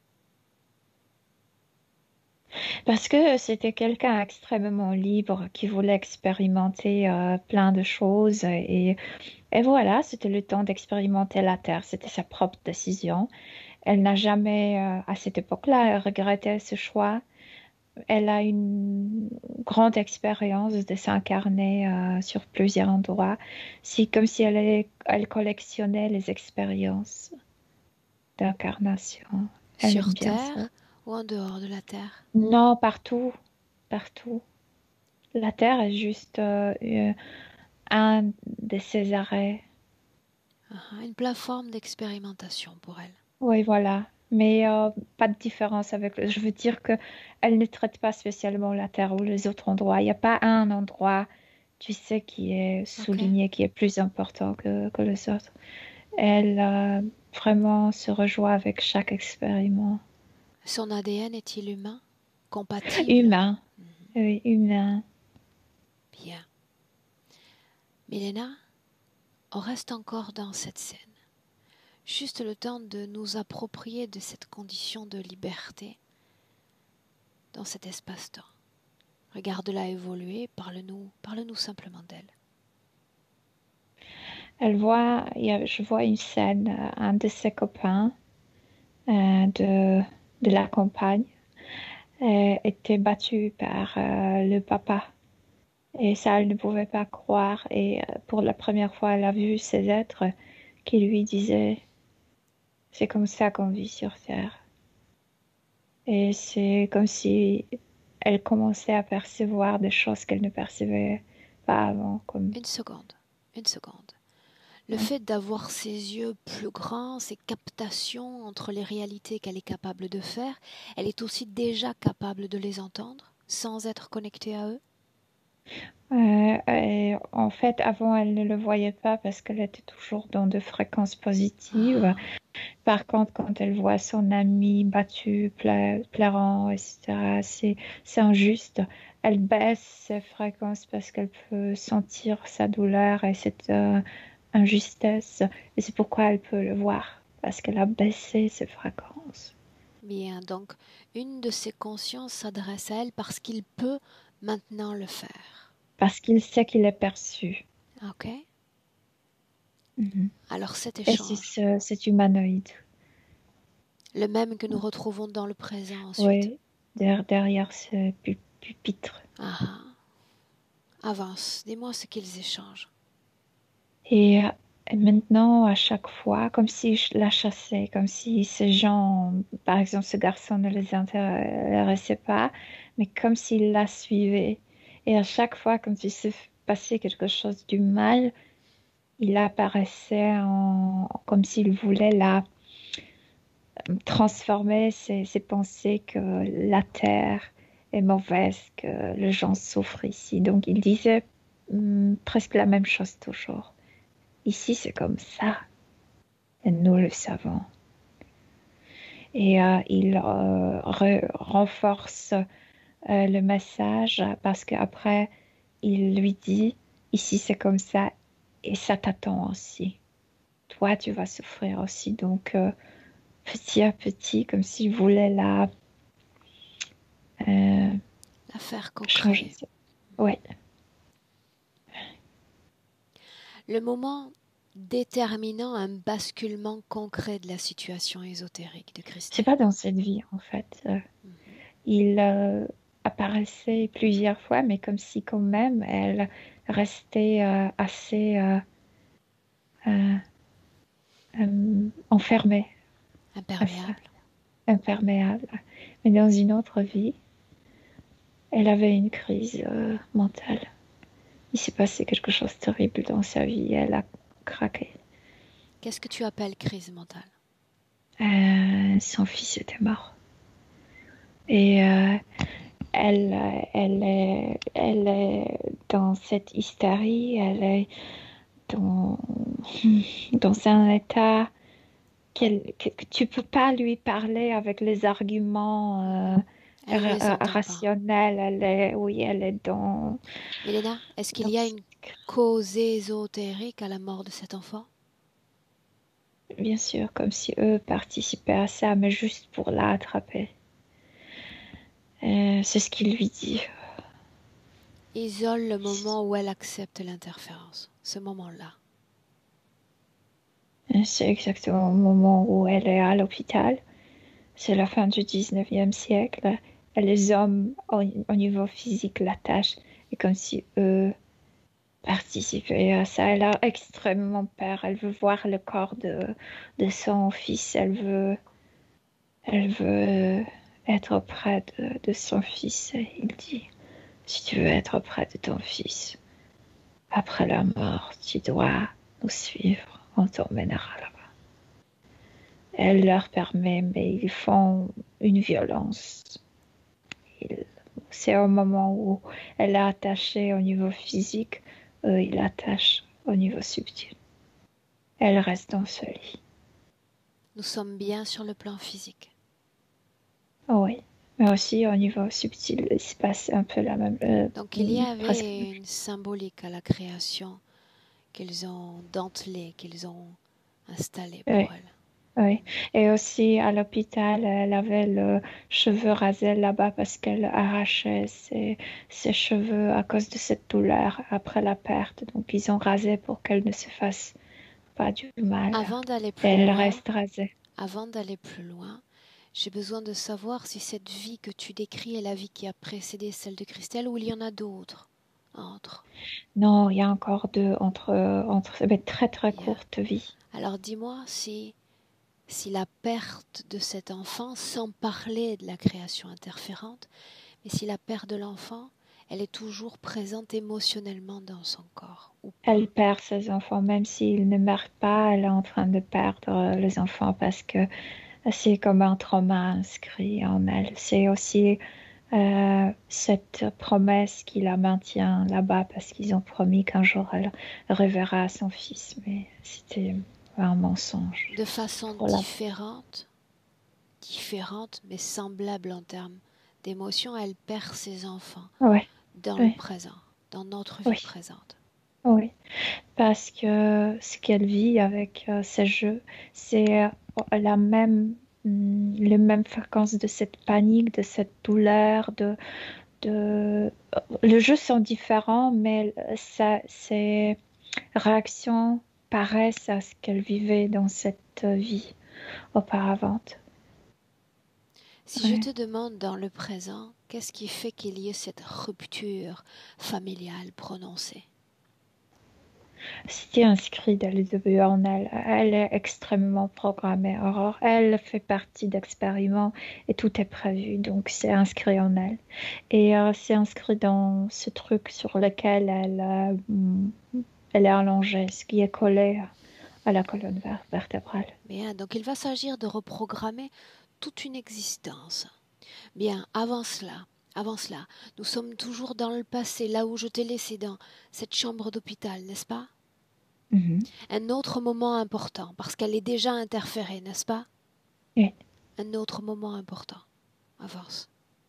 Parce que c'était quelqu'un extrêmement libre qui voulait expérimenter plein de choses. Et voilà, c'était le temps d'expérimenter la Terre. C'était sa propre décision. Elle n'a jamais, à cette époque-là, regretté ce choix. Elle a une grande expérience de s'incarner sur plusieurs endroits. C'est comme si elle collectionnait les expériences d'incarnation. Elle aime Sur bien ça. Terre ou en dehors de la Terre? Non, partout, partout. La Terre est juste un de ses arrêts. Une plateforme d'expérimentation pour elle. Oui, voilà. Mais pas de différence avec. Je veux dire que elle ne traite pas spécialement la Terre ou les autres endroits. Il n'y a pas un endroit, tu sais, qui est Ok. souligné, qui est plus important que les autres. Elle vraiment se rejoint avec chaque expériment. Son ADN est-il humain? Compatible? Humain, oui, humain. Bien. Milena, on reste encore dans cette scène. Juste le temps de nous approprier de cette condition de liberté. dans cet espace-temps. Regarde-la évoluer, parle-nous simplement d'elle. Je vois une scène, un de ses copains de la campagne était battu par le papa. Et ça, elle ne pouvait pas croire. Et pour la première fois, elle a vu ces êtres qui lui disaient, c'est comme ça qu'on vit sur Terre. Et c'est comme si elle commençait à percevoir des choses qu'elle ne percevait pas avant. Comme... Une seconde. Le fait d'avoir ces yeux plus grands, ces captations entre les réalités qu'elle est capable de faire, elle est aussi déjà capable de les entendre sans être connectée à eux? Et en fait, avant, elle ne le voyait pas parce qu'elle était toujours dans de fréquences positives. Par contre, quand elle voit son ami battu, pleurant, etc., c'est injuste. Elle baisse ses fréquences parce qu'elle peut sentir sa douleur et cette injustice. Et c'est pourquoi elle peut le voir, parce qu'elle a baissé ses fréquences. Bien, donc une de ses consciences s'adresse à elle parce qu'il peut maintenant le faire. Parce qu'il sait qu'il est perçu. Ok. Mhm. Alors cet Et échange, c'est humanoïde. le même que nous retrouvons dans le présent ensuite. Oui, derrière ce pupitre. Ah, avance, dis-moi ce qu'ils échangent. Et maintenant, à chaque fois, comme si je la chassais, comme si ces gens, par exemple, ce garçon ne les intéressait pas, mais comme s'il la suivait. Et à chaque fois, comme s'il se passait quelque chose du mal, il apparaissait comme s'il voulait la transformer ses pensées que la terre est mauvaise, que les gens souffrent ici. Donc il disait presque la même chose toujours. Ici, c'est comme ça. Et nous le savons. Et il renforce le message parce qu'après, il lui dit, ici, c'est comme ça et ça t'attend aussi. Toi, tu vas souffrir aussi. Donc, petit à petit, comme s'il voulait la faire changer. concret. Oui. Le moment déterminant un basculement concret de la situation ésotérique de C'est Christelle. pas dans cette vie, en fait. Il apparaissait plusieurs fois, mais comme si quand même elle restait assez enfermée, Imperméable. imperméable. Mais dans une autre vie, elle avait une crise mentale. Il s'est passé quelque chose de terrible dans sa vie. Elle a craqué. Qu'est-ce que tu appelles crise mentale? Son fils était mort. Et elle est dans cette hystérie. Elle est dans, dans un état que tu peux pas lui parler avec les arguments Elle ne les entend pas. rationnels. Elle est dans... Mélena, est-ce qu'il y a une cause ésotérique à la mort de cet enfant? Bien sûr, comme si eux participaient à ça, mais juste pour l'attraper. C'est ce qu'il lui dit. Isole le moment où elle accepte l'interférence, ce moment-là. C'est exactement au moment où elle est à l'hôpital. C'est la fin du 19e siècle. Et les hommes, au niveau physique, l'attachent. Et comme si eux participaient à ça. Elle a extrêmement peur. Elle veut voir le corps de son fils. Elle veut être auprès de son fils. Et il dit, si tu veux être auprès de ton fils, après la mort, tu dois nous suivre. On t'emmènera là-bas. Elle leur permet, mais ils font une violence. C'est au moment où elle est attachée au niveau physique, eux, ils l'attachent au niveau subtil. Elle reste dans ce lit. Nous sommes bien sur le plan physique. Oui, mais aussi au niveau subtil, il se passe un peu la même chose. Donc il y avait une symbolique à la création qu'ils ont dentelée, qu'ils ont installée pour elle. Oui. Et aussi à l'hôpital, elle avait le cheveu rasé là-bas parce qu'elle arrachait ses cheveux à cause de cette douleur après la perte. Donc ils ont rasé pour qu'elle ne se fasse pas du mal. Avant d'aller Et plus elle loin, reste rasée. avant d'aller plus loin, j'ai besoin de savoir si cette vie que tu décris est la vie qui a précédé celle de Christelle ou il y en a d'autres entre. Non, il y a encore deux entre mais très très Bien. courte vie. Alors dis-moi si la perte de cet enfant, sans parler de la création interférente, mais si la perte de l'enfant, elle est toujours présente émotionnellement dans son corps ou Elle pas. perd ses enfants, même s'il ne meurt pas, elle est en train de perdre les enfants parce que c'est comme un trauma inscrit en elle. C'est aussi cette promesse qui la maintient là-bas parce qu'ils ont promis qu'un jour elle reverra son fils, mais c'était un mensonge De façon pour la... différente mais semblable en termes d'émotion, elle perd ses enfants Ouais, dans le ouais, présent, dans notre vie oui, présente. oui, parce que ce qu'elle vit avec ces jeux, c'est la même, les mêmes fréquences de cette panique, de cette douleur, de... Les jeux sont différents, mais ça, ces réactions paraissent à ce qu'elle vivait dans cette vie auparavant. Si je Ouais. te demande dans le présent, qu'est-ce qui fait qu'il y ait cette rupture familiale prononcée? C'était inscrit dès le début en elle. Elle est extrêmement programmée. Aurore, elle fait partie d'expériments et tout est prévu, donc c'est inscrit en elle. Et c'est inscrit dans ce truc sur lequel elle est allongée, ce qui est collé à la colonne vertébrale. Bien, donc il va s'agir de reprogrammer toute une existence. Bien, avant cela, nous sommes toujours dans le passé, là où je t'ai laissé dans cette chambre d'hôpital, n'est-ce pas? Mhm. Un autre moment important, parce qu'elle est déjà interférée, n'est-ce pas? Et, Un autre moment important. Avance.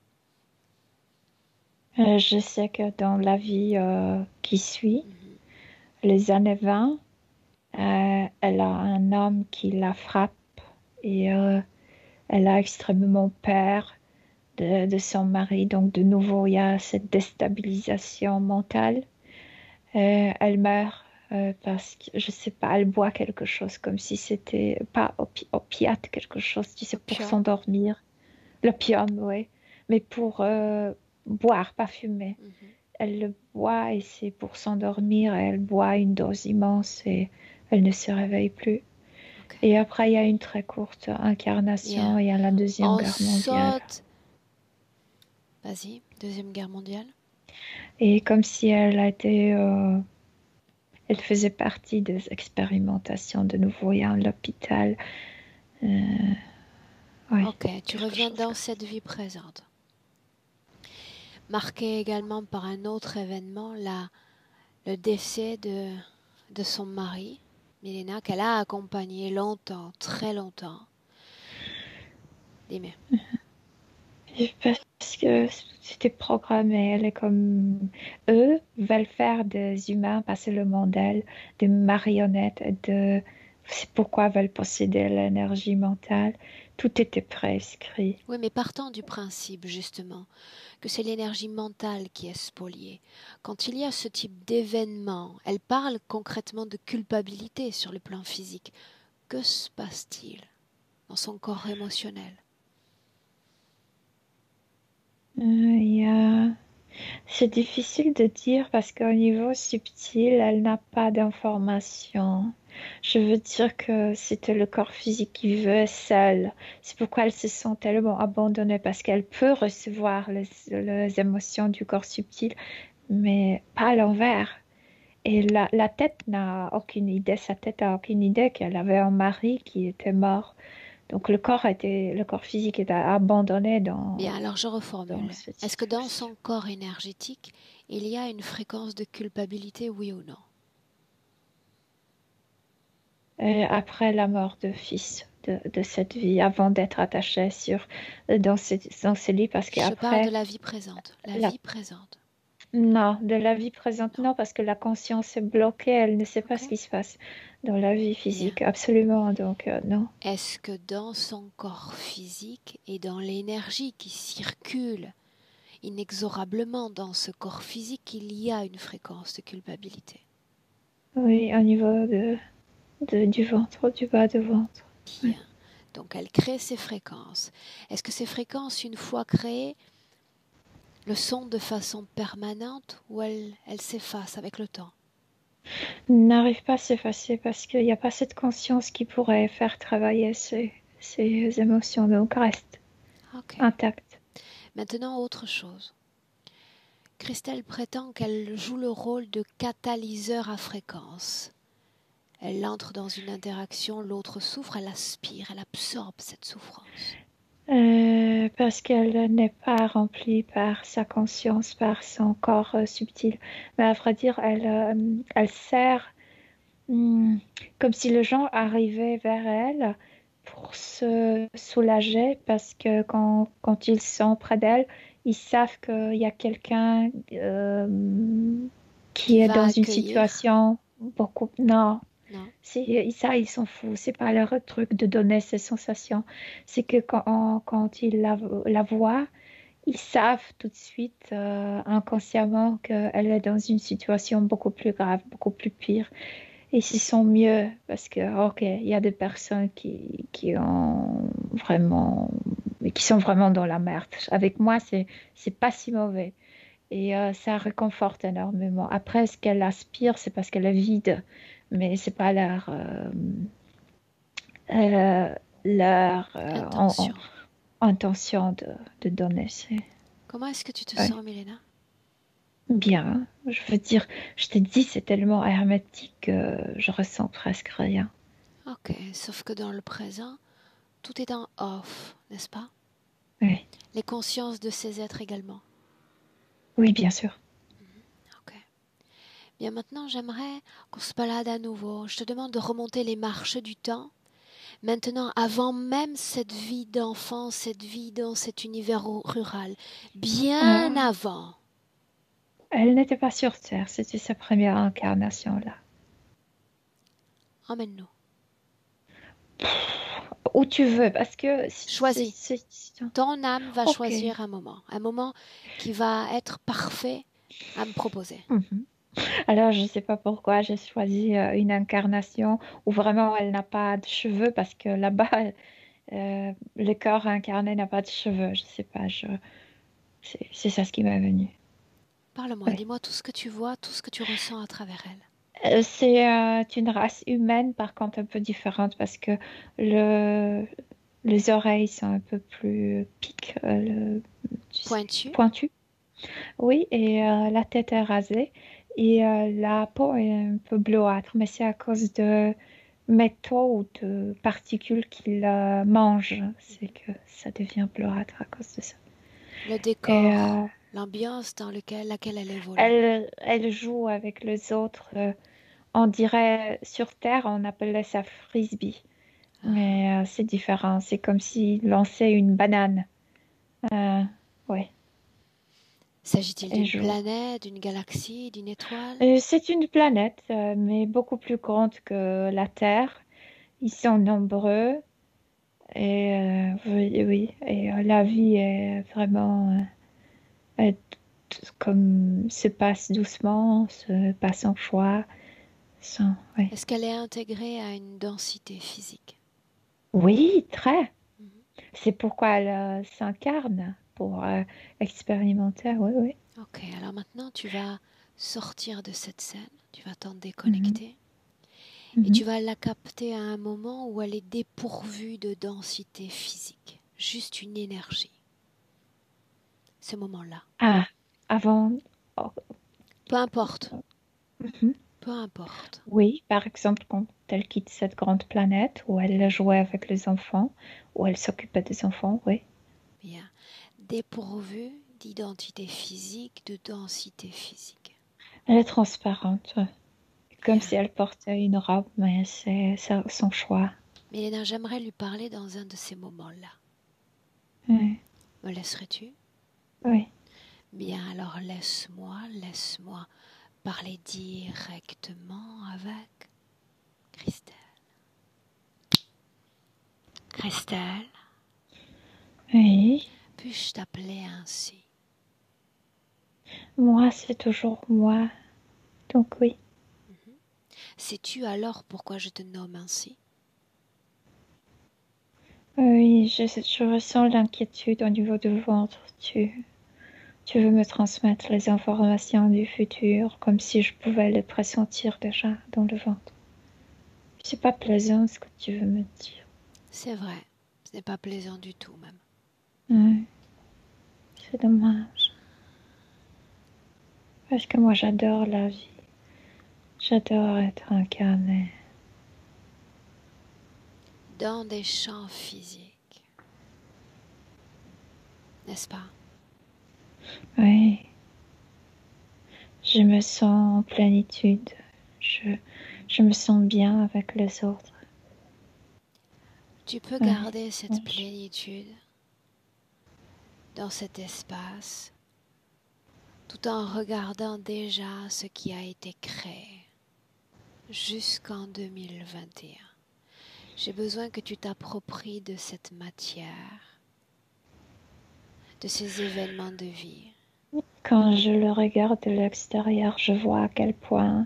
je sais que dans la vie qui suit, Mhm. les années 20, elle a un homme qui la frappe et elle a extrêmement peur de son mari. Donc, de nouveau, il y a cette déstabilisation mentale. Elle meurt parce que, je sais pas, elle boit quelque chose comme si c'était pas opiate, quelque chose, tu sais, pour Opium. s'endormir. L'opium, oui. Mais pour boire, pas fumer. Mhm. Elle le boit et c'est pour s'endormir. Elle boit une dose immense et elle ne se réveille plus. Ok. Et après, il y a une très courte incarnation Bien. et il y a la Deuxième On Guerre mondiale. saute. Vas-y, Deuxième Guerre mondiale. Et comme si elle faisait partie des expérimentations de nouveau. Il y a l'hôpital. Euh, oui, Ok, tu quelque reviens chose dans comme ça. cette vie présente. Marqué également par un autre événement, le décès de son mari, Milena, qu'elle a accompagné longtemps, très longtemps. Dis-moi. Parce que c'était programmé. Elle est comme eux veulent faire des humains passer le monde d'elle, des marionnettes. C'est pourquoi elles veulent posséder l'énergie mentale. Tout était prescrit. Oui, mais partant du principe, justement, que c'est l'énergie mentale qui est spoliée. Quand il y a ce type d'événement, elle parle concrètement de culpabilité sur le plan physique. Que se passe-t-il dans son corps émotionnel? Il y a C'est difficile de dire parce qu'au niveau subtil, elle n'a pas d'informations. Je veux dire que c'était le corps physique qui veut seul. C'est pourquoi elle se sent tellement abandonnée parce qu'elle peut recevoir les émotions du corps subtil, mais pas à l'envers. Et la tête n'a aucune idée, sa tête n'a aucune idée qu'elle avait un mari qui était mort. Donc le corps physique était abandonné Bien, alors je dans reformule. cette Est-ce que dans situation. son corps énergétique, il y a une fréquence de culpabilité, oui ou non? Après la mort de fils de cette vie, avant d'être attachée dans ce lit, parce Je parle de qu'après, la vie présente. La la, vie présente. Non, de la vie présente, non, parce que la conscience est bloquée, elle ne sait pas Ok, ce qui se passe dans la vie bien. physique, absolument, donc non. Est-ce que dans son corps physique et dans l'énergie qui circule inexorablement dans ce corps physique, il y a une fréquence de culpabilité? Oui, au niveau du ventre, du bas du ventre. Oui. Bien. Donc elle crée ces fréquences. Est-ce que ces fréquences, une fois créées, le sont de façon permanente ou elles s'effacent avec le temps? N'arrive pas à s'effacer parce qu'il n'y a pas cette conscience qui pourrait faire travailler ces émotions, donc reste Ok. intacte. Maintenant, autre chose. Christelle prétend qu'elle joue le rôle de catalyseur à fréquence. Elle entre dans une interaction, l'autre souffre, elle aspire, elle absorbe cette souffrance. Parce qu'elle n'est pas remplie par sa conscience, par son corps subtil. Mais à vrai dire, elle sert comme si les gens arrivaient vers elle pour se soulager, parce que quand ils sont près d'elle, ils savent qu'il y a quelqu'un qui Qui est va dans une accueillir? situation beaucoup... Non, Non. ça, ils s'en foutent. C'est pas leur truc de donner ces sensations. C'est que quand ils la voient, ils savent tout de suite, inconsciemment, qu'elle est dans une situation beaucoup plus grave, beaucoup plus pire. Et ils s'y sont mieux parce que, ok, il y a des personnes qui sont vraiment dans la merde. Avec moi, c'est pas si mauvais. Et ça réconforte énormément. Après, ce qu'elle aspire, c'est parce qu'elle est vide, mais c'est pas euh, leur Intention. intention de donner. Comment est-ce que tu te Ouais. sens, Milena? Bien, je veux dire, je te dis, c'est tellement hermétique que je ressens presque rien. Ok, sauf que dans le présent, tout est en off, n'est-ce pas? Oui, Les consciences de ces êtres également. oui, bien sûr. Ok. Bien maintenant, j'aimerais qu'on se balade à nouveau. Je te demande de remonter les marches du temps. Maintenant, avant même cette vie d'enfant, cette vie dans cet univers rural, bien Euh, avant, Elle n'était pas sur Terre, c'était sa première incarnation là. emmène-nous. Où tu veux, parce que Choisis. Ton âme va Ok. choisir un moment qui va être parfait à me proposer. Mhm. Alors, je ne sais pas pourquoi j'ai choisi une incarnation où vraiment elle n'a pas de cheveux, parce que là-bas, le corps incarné n'a pas de cheveux. Je ne sais pas, c'est ça ce qui m'est venu. Parle-moi, Oui. dis-moi tout ce que tu vois, tout ce que tu ressens à travers elle. C'est une race humaine, par contre, un peu différente, parce que le, les oreilles sont un peu plus piques, tu sais, Pointu, pointues. Oui, et la tête est rasée et la peau est un peu bleuâtre, mais c'est à cause de métaux ou de particules qu'il mange. C'est que ça devient bleuâtre à cause de ça. le Et décor, l'ambiance dans laquelle elle évolue. elle joue avec les autres. On dirait sur Terre, on appelait ça frisbee, Ah. mais c'est différent. C'est comme s'il lançait une banane. Euh, oui, S'agit-il elle d'une joue. planète, d'une galaxie, d'une étoile? C'est une planète, mais beaucoup plus grande que la Terre. Ils sont nombreux et oui, oui. Et la vie est vraiment comme se passe doucement, se passe en choix. Oui. Est-ce qu'elle est intégrée à une densité physique? Oui, très. Mhm. C'est pourquoi elle s'incarne pour expérimenter. Oui, oui. Ok, alors maintenant tu vas sortir de cette scène, tu vas t'en Mhm, déconnecter et mhm. tu vas la capter à un moment où elle est dépourvue de densité physique, juste une énergie. Ce moment-là. Ah, avant. Oh, Peu importe, mhm. peu importe. Oui, par exemple, quand elle quitte cette grande planète où elle jouait avec les enfants, où elle s'occupait des enfants, oui. Bien. Dépourvue d'identité physique, de densité physique. Elle est transparente, comme Bien. si elle portait une robe, mais c'est son choix. Mélena, j'aimerais lui parler dans un de ces moments-là. Oui, Me laisserais-tu? oui. Bien, alors laisse-moi parler directement avec Christelle. Christelle, Oui, puis-je t'appeler ainsi? moi, c'est toujours moi. Donc oui. Sais-tu alors pourquoi je te nomme ainsi? Oui, je ressens l'inquiétude au niveau du ventre. Tu veux me transmettre les informations du futur comme si je pouvais les pressentir déjà dans le ventre. C'est pas plaisant ce que tu veux me dire. C'est vrai, ce n'est pas plaisant du tout même. Ouais, c'est dommage. Parce que moi j'adore la vie. J'adore être incarnée. Dans des champs physiques, n'est-ce pas? Oui. Je me sens en plénitude. Je me sens bien avec les autres. Tu peux Ouais. garder cette plénitude dans cet espace tout en regardant déjà ce qui a été créé jusqu'en 2021. J'ai besoin que tu t'appropries de cette matière, de ces événements de vie. Quand je le regarde de l'extérieur, je vois à quel point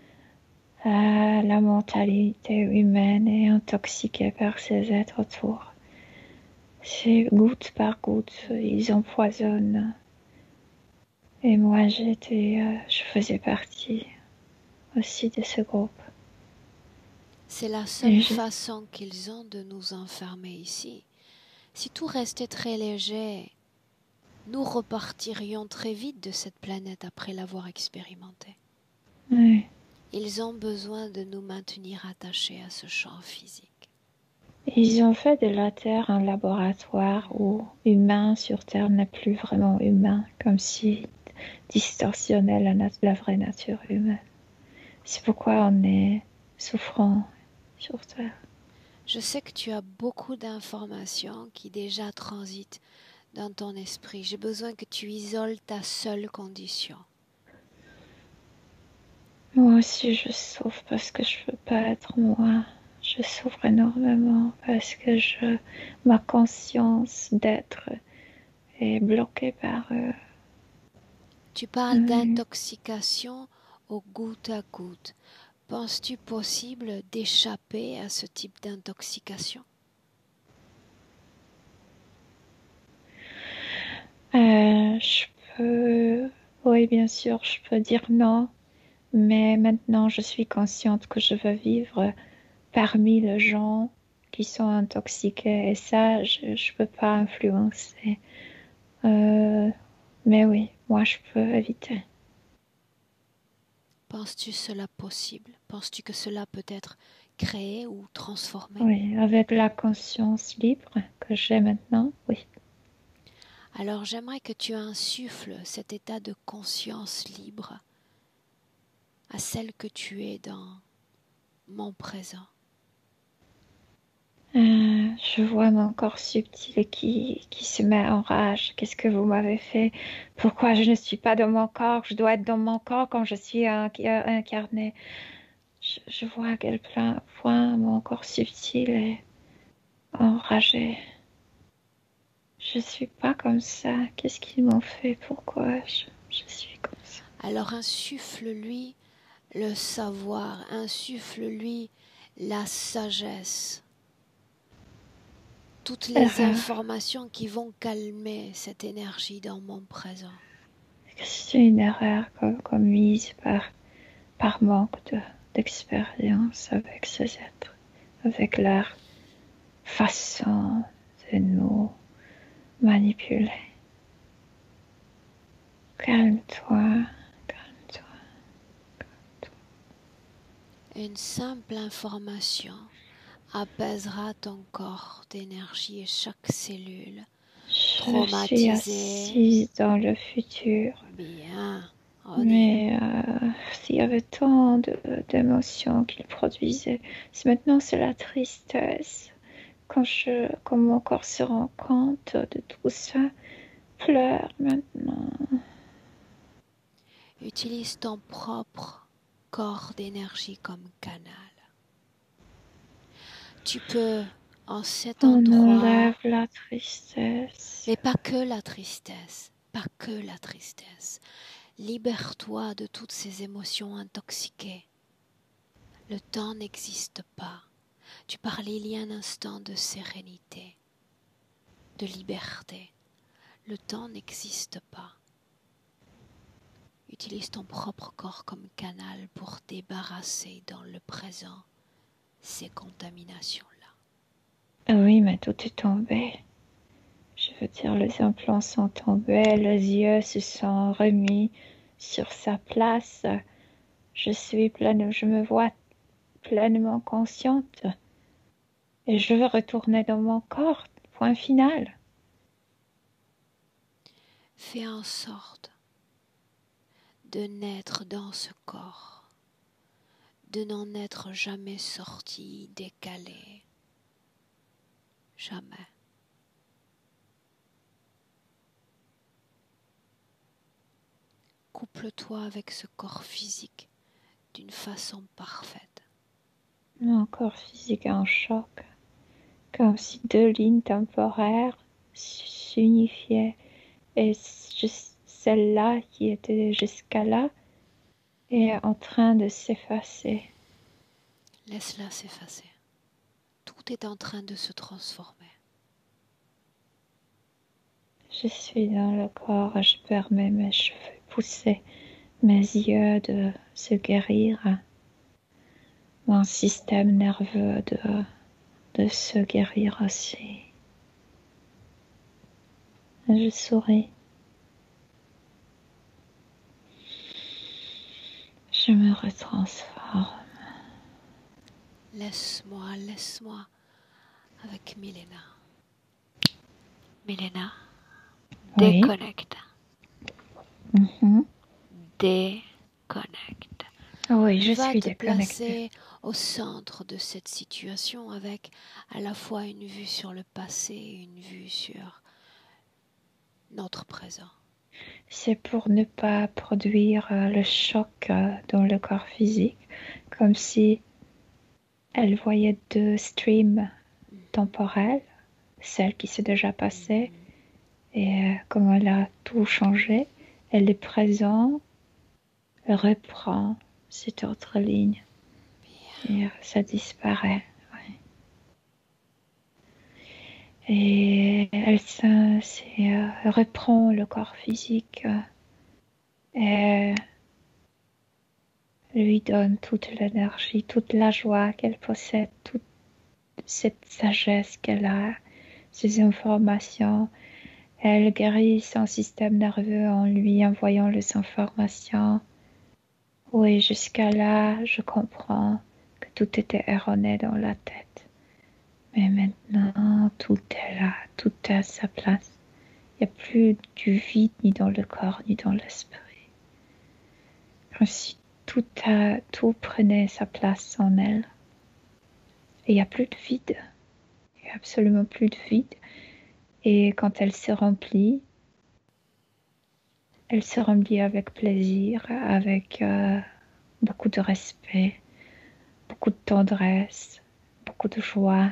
la mentalité humaine est intoxiquée par ces êtres autour. C'est goutte par goutte, ils empoisonnent. Et moi, je faisais partie aussi de ce groupe. C'est la seule façon qu'ils ont de nous enfermer ici. Si tout restait très léger, nous repartirions très vite de cette planète après l'avoir expérimentée. Oui. Ils ont besoin de nous maintenir attachés à ce champ physique. Ils ont fait de la Terre un laboratoire où humain sur Terre n'est plus vraiment humain, comme si distorsionnait la vraie nature humaine. C'est pourquoi on est souffrant sur Terre. Je sais que tu as beaucoup d'informations qui déjà transitent dans ton esprit. J'ai besoin que tu isoles ta seule condition. Moi aussi, je souffre parce que je veux pas être moi. Je souffre énormément parce que ma conscience d'être est bloquée par eux. Tu parles d'intoxication au goutte à goutte. Penses-tu possible d'échapper à ce type d'intoxication? Je peux, oui, bien sûr, je peux dire non, mais maintenant je suis consciente que je veux vivre parmi les gens qui sont intoxiqués et ça, je ne peux pas influencer. Mais oui, moi je peux éviter. Penses-tu cela possible? Penses-tu que cela peut être créé ou transformé? Oui, avec la conscience libre que j'ai maintenant, oui. Alors j'aimerais que tu insuffles cet état de conscience libre à celle que tu es dans mon présent. Je vois mon corps subtil qui se met en rage. Qu'est-ce que vous m'avez fait? Pourquoi je ne suis pas dans mon corps? Je dois être dans mon corps quand je suis incarnée. Je vois à quel point mon corps subtil est enragé. Je suis pas comme ça. Qu'est-ce qu'ils m'ont fait? Pourquoi je suis comme ça? Alors insuffle-lui le savoir, insuffle-lui la sagesse, toutes les informations qui vont calmer cette énergie dans mon présent. C'est une erreur commise par manque d'expérience avec ces êtres, avec leur façon de nous manipuler. Calme-toi, calme-toi. Une simple information apaisera ton corps d'énergie et chaque cellule traumatisée. Je suis assise dans le futur. Bien. Mais s'il y avait tant d'émotions qu'il produisait, maintenant c'est la tristesse. Quand mon corps se rend compte de tout ça, pleure maintenant. Utilise ton propre corps d'énergie comme canal. Tu peux, en cet On endroit, enlève la tristesse. mais pas que la tristesse, pas que la tristesse. Libère-toi de toutes ces émotions intoxiquées. Le temps n'existe pas. Tu parlais il y a un instant de sérénité, de liberté. Le temps n'existe pas. Utilise ton propre corps comme canal pour débarrasser dans le présent ces contaminations-là. Oui, mais tout est tombé. Je veux dire, les implants sont tombés, les yeux se sont remis sur sa place. Je me vois pleinement consciente. Et je veux retourner dans mon corps. Point final. Fais en sorte de naître dans ce corps, de n'en être jamais sorti, décalé. Jamais. Couple-toi avec ce corps physique d'une façon parfaite. Mon corps physique est en choc. Comme si deux lignes temporaires s'unifiaient. Et celle-là qui était jusqu'à là est en train de s'effacer. Laisse-la s'effacer. Tout est en train de se transformer. Je suis dans le corps, je permets mes cheveux pousser, mes yeux de se guérir, mon système nerveux de se guérir aussi. Je souris. Je me retransforme. Laisse-moi avec Milena. Milena, Oui. déconnecte. Déconnecte. Oui, Tu je vas suis te déconnectée. placer au centre de cette situation avec à la fois une vue sur le passé et une vue sur notre présent. C'est pour ne pas produire le choc dans le corps physique, comme si elle voyait deux streams temporels, celle qui s'est déjà passée, et comme elle a tout changé, elle est présente, elle reprend cette autre ligne, et ça disparaît. Ouais. Et elle reprend le corps physique et lui donne toute l'énergie, toute la joie qu'elle possède, toute cette sagesse qu'elle a, ces informations. Elle guérit son système nerveux en lui envoyant les informations. Oui, jusqu'à là, je comprends que tout était erroné dans la tête. Mais maintenant, tout est là, tout est à sa place. Il n'y a plus du vide ni dans le corps ni dans l'esprit. Comme si tout prenait sa place en elle. Et il n'y a plus de vide. Il n'y a absolument plus de vide. Et quand elle se remplit avec plaisir, avec beaucoup de respect, beaucoup de tendresse, beaucoup de joie.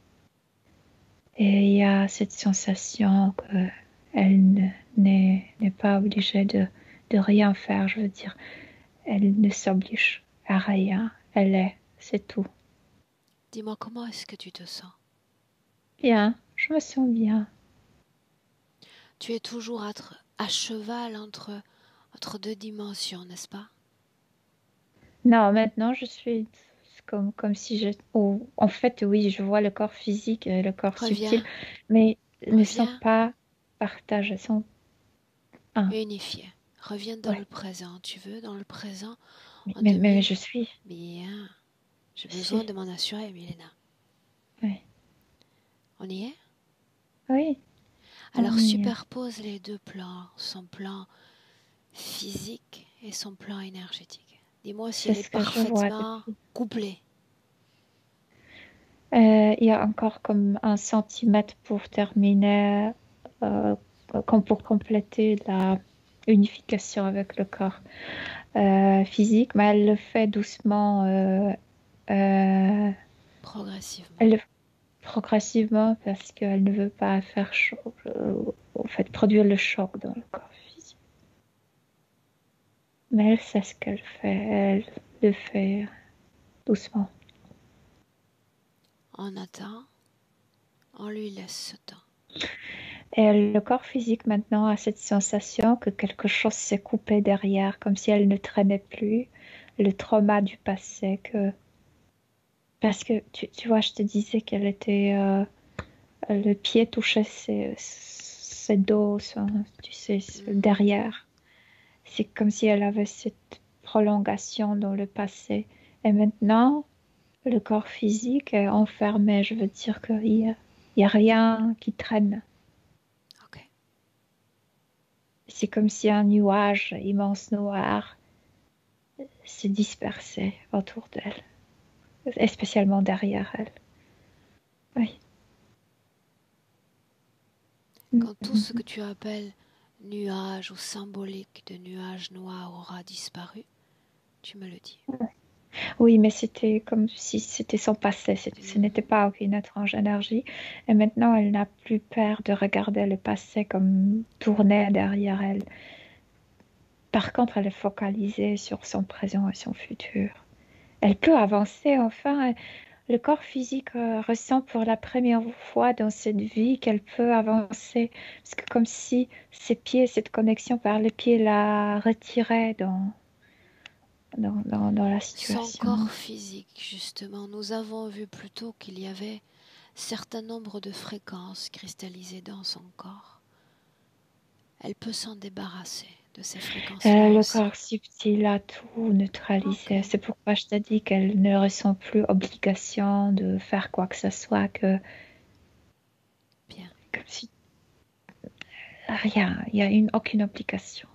Et il y a cette sensation qu'elle n'est pas obligée de rien faire, je veux dire. Elle ne s'oblige à rien. Elle est, c'est tout. Dis-moi, comment est-ce que tu te sens? Bien, je me sens bien. Tu es toujours à cheval entre deux dimensions, n'est-ce pas? Non, maintenant je suis comme si je... Oh, en fait, oui, je vois le corps physique et le corps subtil, mais ne sont pas partagés, sont un. Unifiés. Reviens dans le présent, tu veux, dans le présent. Mais je suis. Bien. J'ai besoin de m'en assurer, Milena. Oui. On y est? Oui. Alors superpose les deux plans, son plan physique et son plan énergétique. Dis-moi si elle est parfaitement couplée. Il y a encore comme 1 centimètre pour terminer, pour compléter unification avec le corps physique, mais elle le fait doucement. Progressivement. Elle le fait progressivement parce qu'elle ne veut pas faire choc, en fait, produire le choc dans le corps physique. Mais elle sait ce qu'elle fait. Elle le fait doucement. On attend, on lui laisse ce temps. Et le corps physique maintenant a cette sensation que quelque chose s'est coupé derrière, comme si elle ne traînait plus le trauma du passé. Parce que tu vois, je te disais qu'elle était, le pied touchait ses dos, tu sais, derrière. C'est comme si elle avait cette prolongation dans le passé. Et maintenant, le corps physique est enfermé. Je veux dire qu'il y a rien qui traîne. Ok. C'est comme si un nuage immense noir se dispersait autour d'elle, et spécialement derrière elle. Oui. Quand tout ce que tu appelles nuage ou symbolique de nuage noir aura disparu, tu me le dis. Oui, mais c'était comme si c'était son passé. Ce n'était pas aucune étrange énergie. Et maintenant, elle n'a plus peur de regarder le passé comme tourner derrière elle. Par contre, elle est focalisée sur son présent et son futur. Elle peut avancer enfin. Le corps physique ressent pour la première fois dans cette vie qu'elle peut avancer. Parce que comme si ses pieds, cette connexion par les pieds la retirait dans la Son situation. corps physique, justement, nous avons vu plus tôt qu'il y avait certain nombre de fréquences cristallisées dans son corps. Elle peut s'en débarrasser de ces fréquences-là Le aussi. corps subtil a tout neutralisé. Ok. C'est pourquoi je te dis qu'elle ne ressent plus obligation de faire quoi que ce soit, que Bien. comme si rien, il n'y a aucune obligation.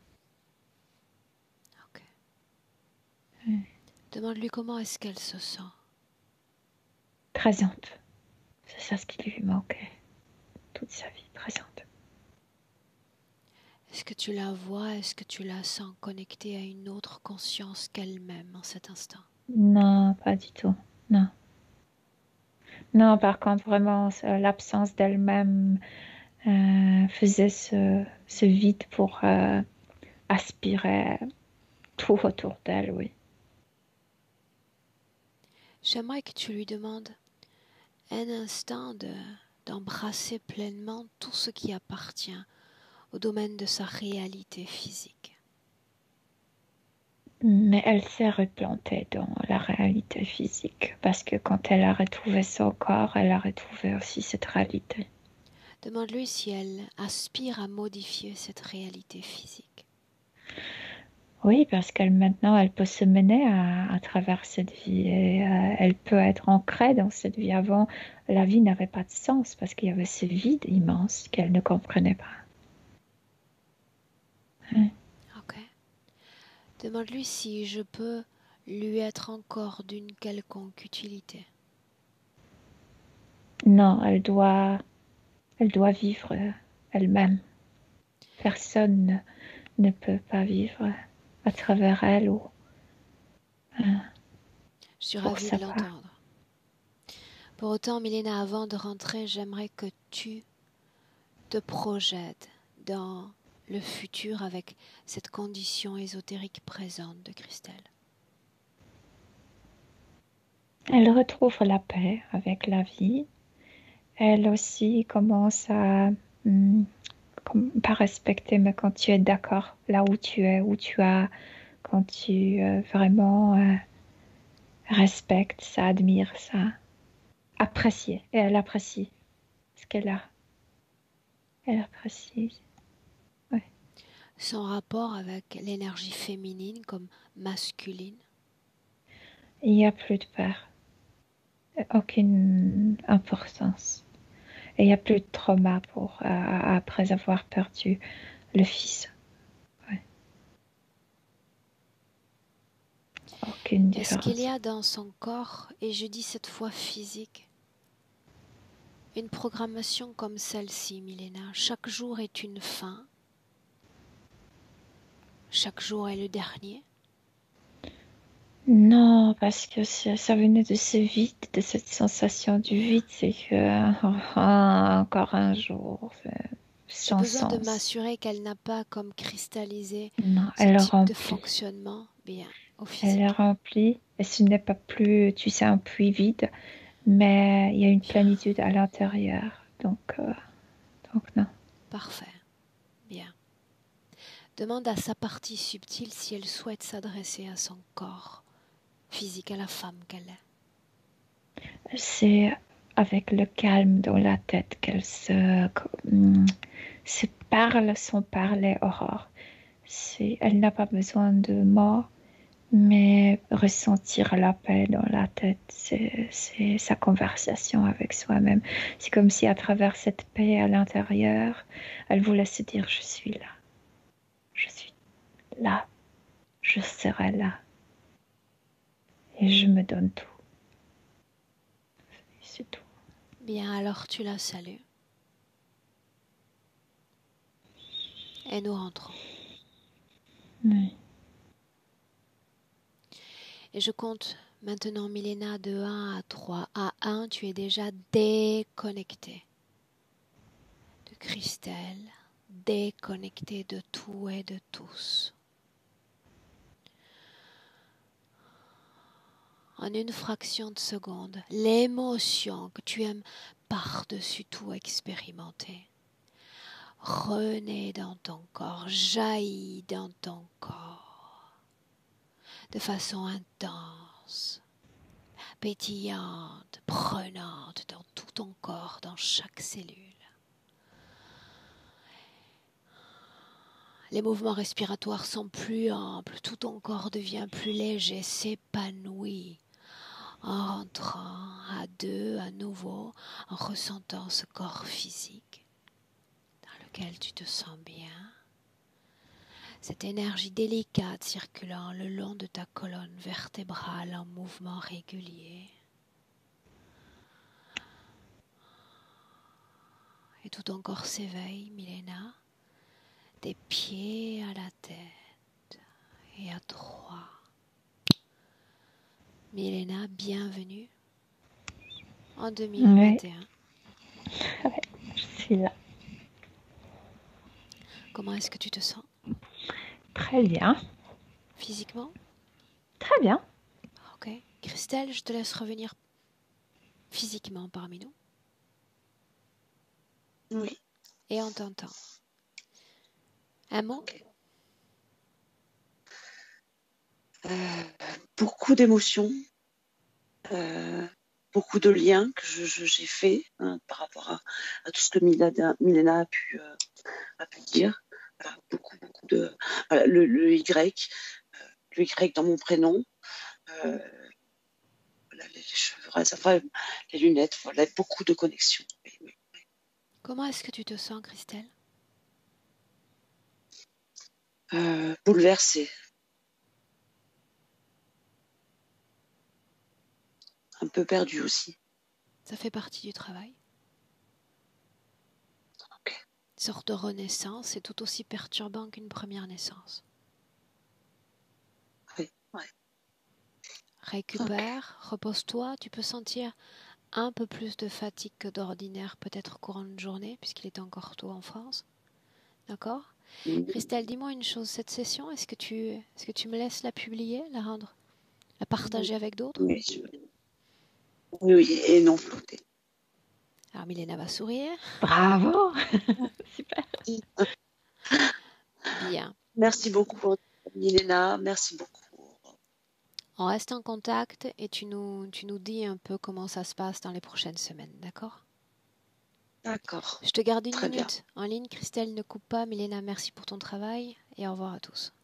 Ok. Mm. Demande-lui comment est-ce qu'elle se sent. Présente. C'est ça ce qui lui manquait toute sa vie, présente. Est-ce que tu la vois, est-ce que tu la sens connectée à une autre conscience qu'elle-même en cet instant? Non, pas du tout. Non. Non, par contre, vraiment, l'absence d'elle-même faisait ce vide pour aspirer tout autour d'elle, oui. J'aimerais que tu lui demandes un instant d'embrasser pleinement tout ce qui appartient au domaine de sa réalité physique. Mais elle s'est replantée dans la réalité physique parce que quand elle a retrouvé son corps, elle a retrouvé aussi cette réalité. Demande-lui si elle aspire à modifier cette réalité physique. Oui, parce qu'elle maintenant, elle peut se mener à travers cette vie et elle peut être ancrée dans cette vie. Avant, la vie n'avait pas de sens parce qu'il y avait ce vide immense qu'elle ne comprenait pas. Ok. Demande-lui si je peux lui être encore d'une quelconque utilité. Non, elle doit vivre elle-même. Personne ne peut pas vivre à travers elle ou Je suis pour ravie sa de part. l'entendre. Pour autant, Milena, avant de rentrer, j'aimerais que tu te projettes dans le futur avec cette condition ésotérique présente de Christelle. Elle retrouve la paix avec la vie. Elle aussi commence à pas respecter, mais quand tu es d'accord là où tu es, où tu as, quand tu vraiment respectes ça, admire ça, apprécier. Et elle apprécie ce qu'elle a. Elle apprécie. Ouais. Son rapport avec l'énergie féminine comme masculine. Il n'y a plus de peur, aucune importance. Et il n'y a plus de trauma après avoir perdu le fils. Ouais. Aucune Est-ce qu'il y différence. a dans son corps, et je dis cette fois physique, une programmation comme celle-ci, Milena? Chaque jour est une fin. chaque jour est le dernier? Non, parce que ça venait de ce vide, de cette sensation du vide, c'est que encore un jour, J'ai sans besoin de sens. m'assurer qu'elle n'a pas comme cristallisé Non, ce elle type de remplit. fonctionnement bien au Elle est physique. remplie et ce n'est pas plus, tu sais, un puits vide, mais il y a une Bien, plénitude à l'intérieur. Donc non. parfait, bien. Demande à sa partie subtile si elle souhaite s'adresser à son corps physique, à la femme qu'elle est. C'est avec le calme dans la tête qu'elle se parle sans parler, Aurore. Elle n'a pas besoin de mots, mais ressentir la paix dans la tête, c'est sa conversation avec soi-même. C'est comme si à travers cette paix à l'intérieur, elle voulait se dire, je suis là, je suis là, je serai là, et je me donne tout. C'est tout. Bien, alors tu la salues. Et nous rentrons. Oui. Et je compte maintenant, Milena, de 1 à 3. À 1, tu es déjà déconnectée de Christelle, déconnectée de tout et de tous. En une fraction de seconde, l'émotion que tu aimes par-dessus tout expérimenter renaît dans ton corps, jaillit dans ton corps de façon intense, pétillante, prenante dans tout ton corps, dans chaque cellule. Les mouvements respiratoires sont plus amples, tout ton corps devient plus léger, s'épanouit en rentrant à deux à nouveau, en ressentant ce corps physique dans lequel tu te sens bien. Cette énergie délicate circulant le long de ta colonne vertébrale en mouvement régulier. Et tout ton corps s'éveille, Milena, des pieds à la tête et à 3. Milena, bienvenue en Oui, 2021. je suis là. Comment est-ce que tu te sens Très bien. physiquement? Très bien. Ok. Christelle, je te laisse revenir physiquement parmi nous Oui. et en t'entend. Un mot? Ok. Beaucoup d'émotions, euh, beaucoup de liens que j'ai fait par rapport à tout ce que Milena a pu dire. Voilà, beaucoup de voilà, le Y dans mon prénom, voilà, les cheveux rasés, enfin, les lunettes, voilà, beaucoup de connexions. Oui, oui. Comment est-ce que tu te sens, Christelle? Bouleversée, un peu perdue aussi. Ça fait partie du travail. Okay. Une sorte de renaissance, c'est tout aussi perturbant qu'une première naissance. Oui, ouais. Récupère, repose-toi, tu peux sentir un peu plus de fatigue que d'ordinaire, peut-être courant de journée, puisqu'il est encore tôt en France. D'accord? Christelle, dis-moi une chose, cette session, est-ce que tu me laisses la publier, la partager avec d'autres? Oui, oui, et non flottée. Alors Milena va sourire. Bravo. Super. Bien. Merci beaucoup, Milena. Merci beaucoup. On reste en contact et tu nous dis un peu comment ça se passe dans les prochaines semaines, d'accord? D'accord, Je te garde une très bien. minute en ligne. Christelle, ne coupe pas. Milena, merci pour ton travail et au revoir à tous.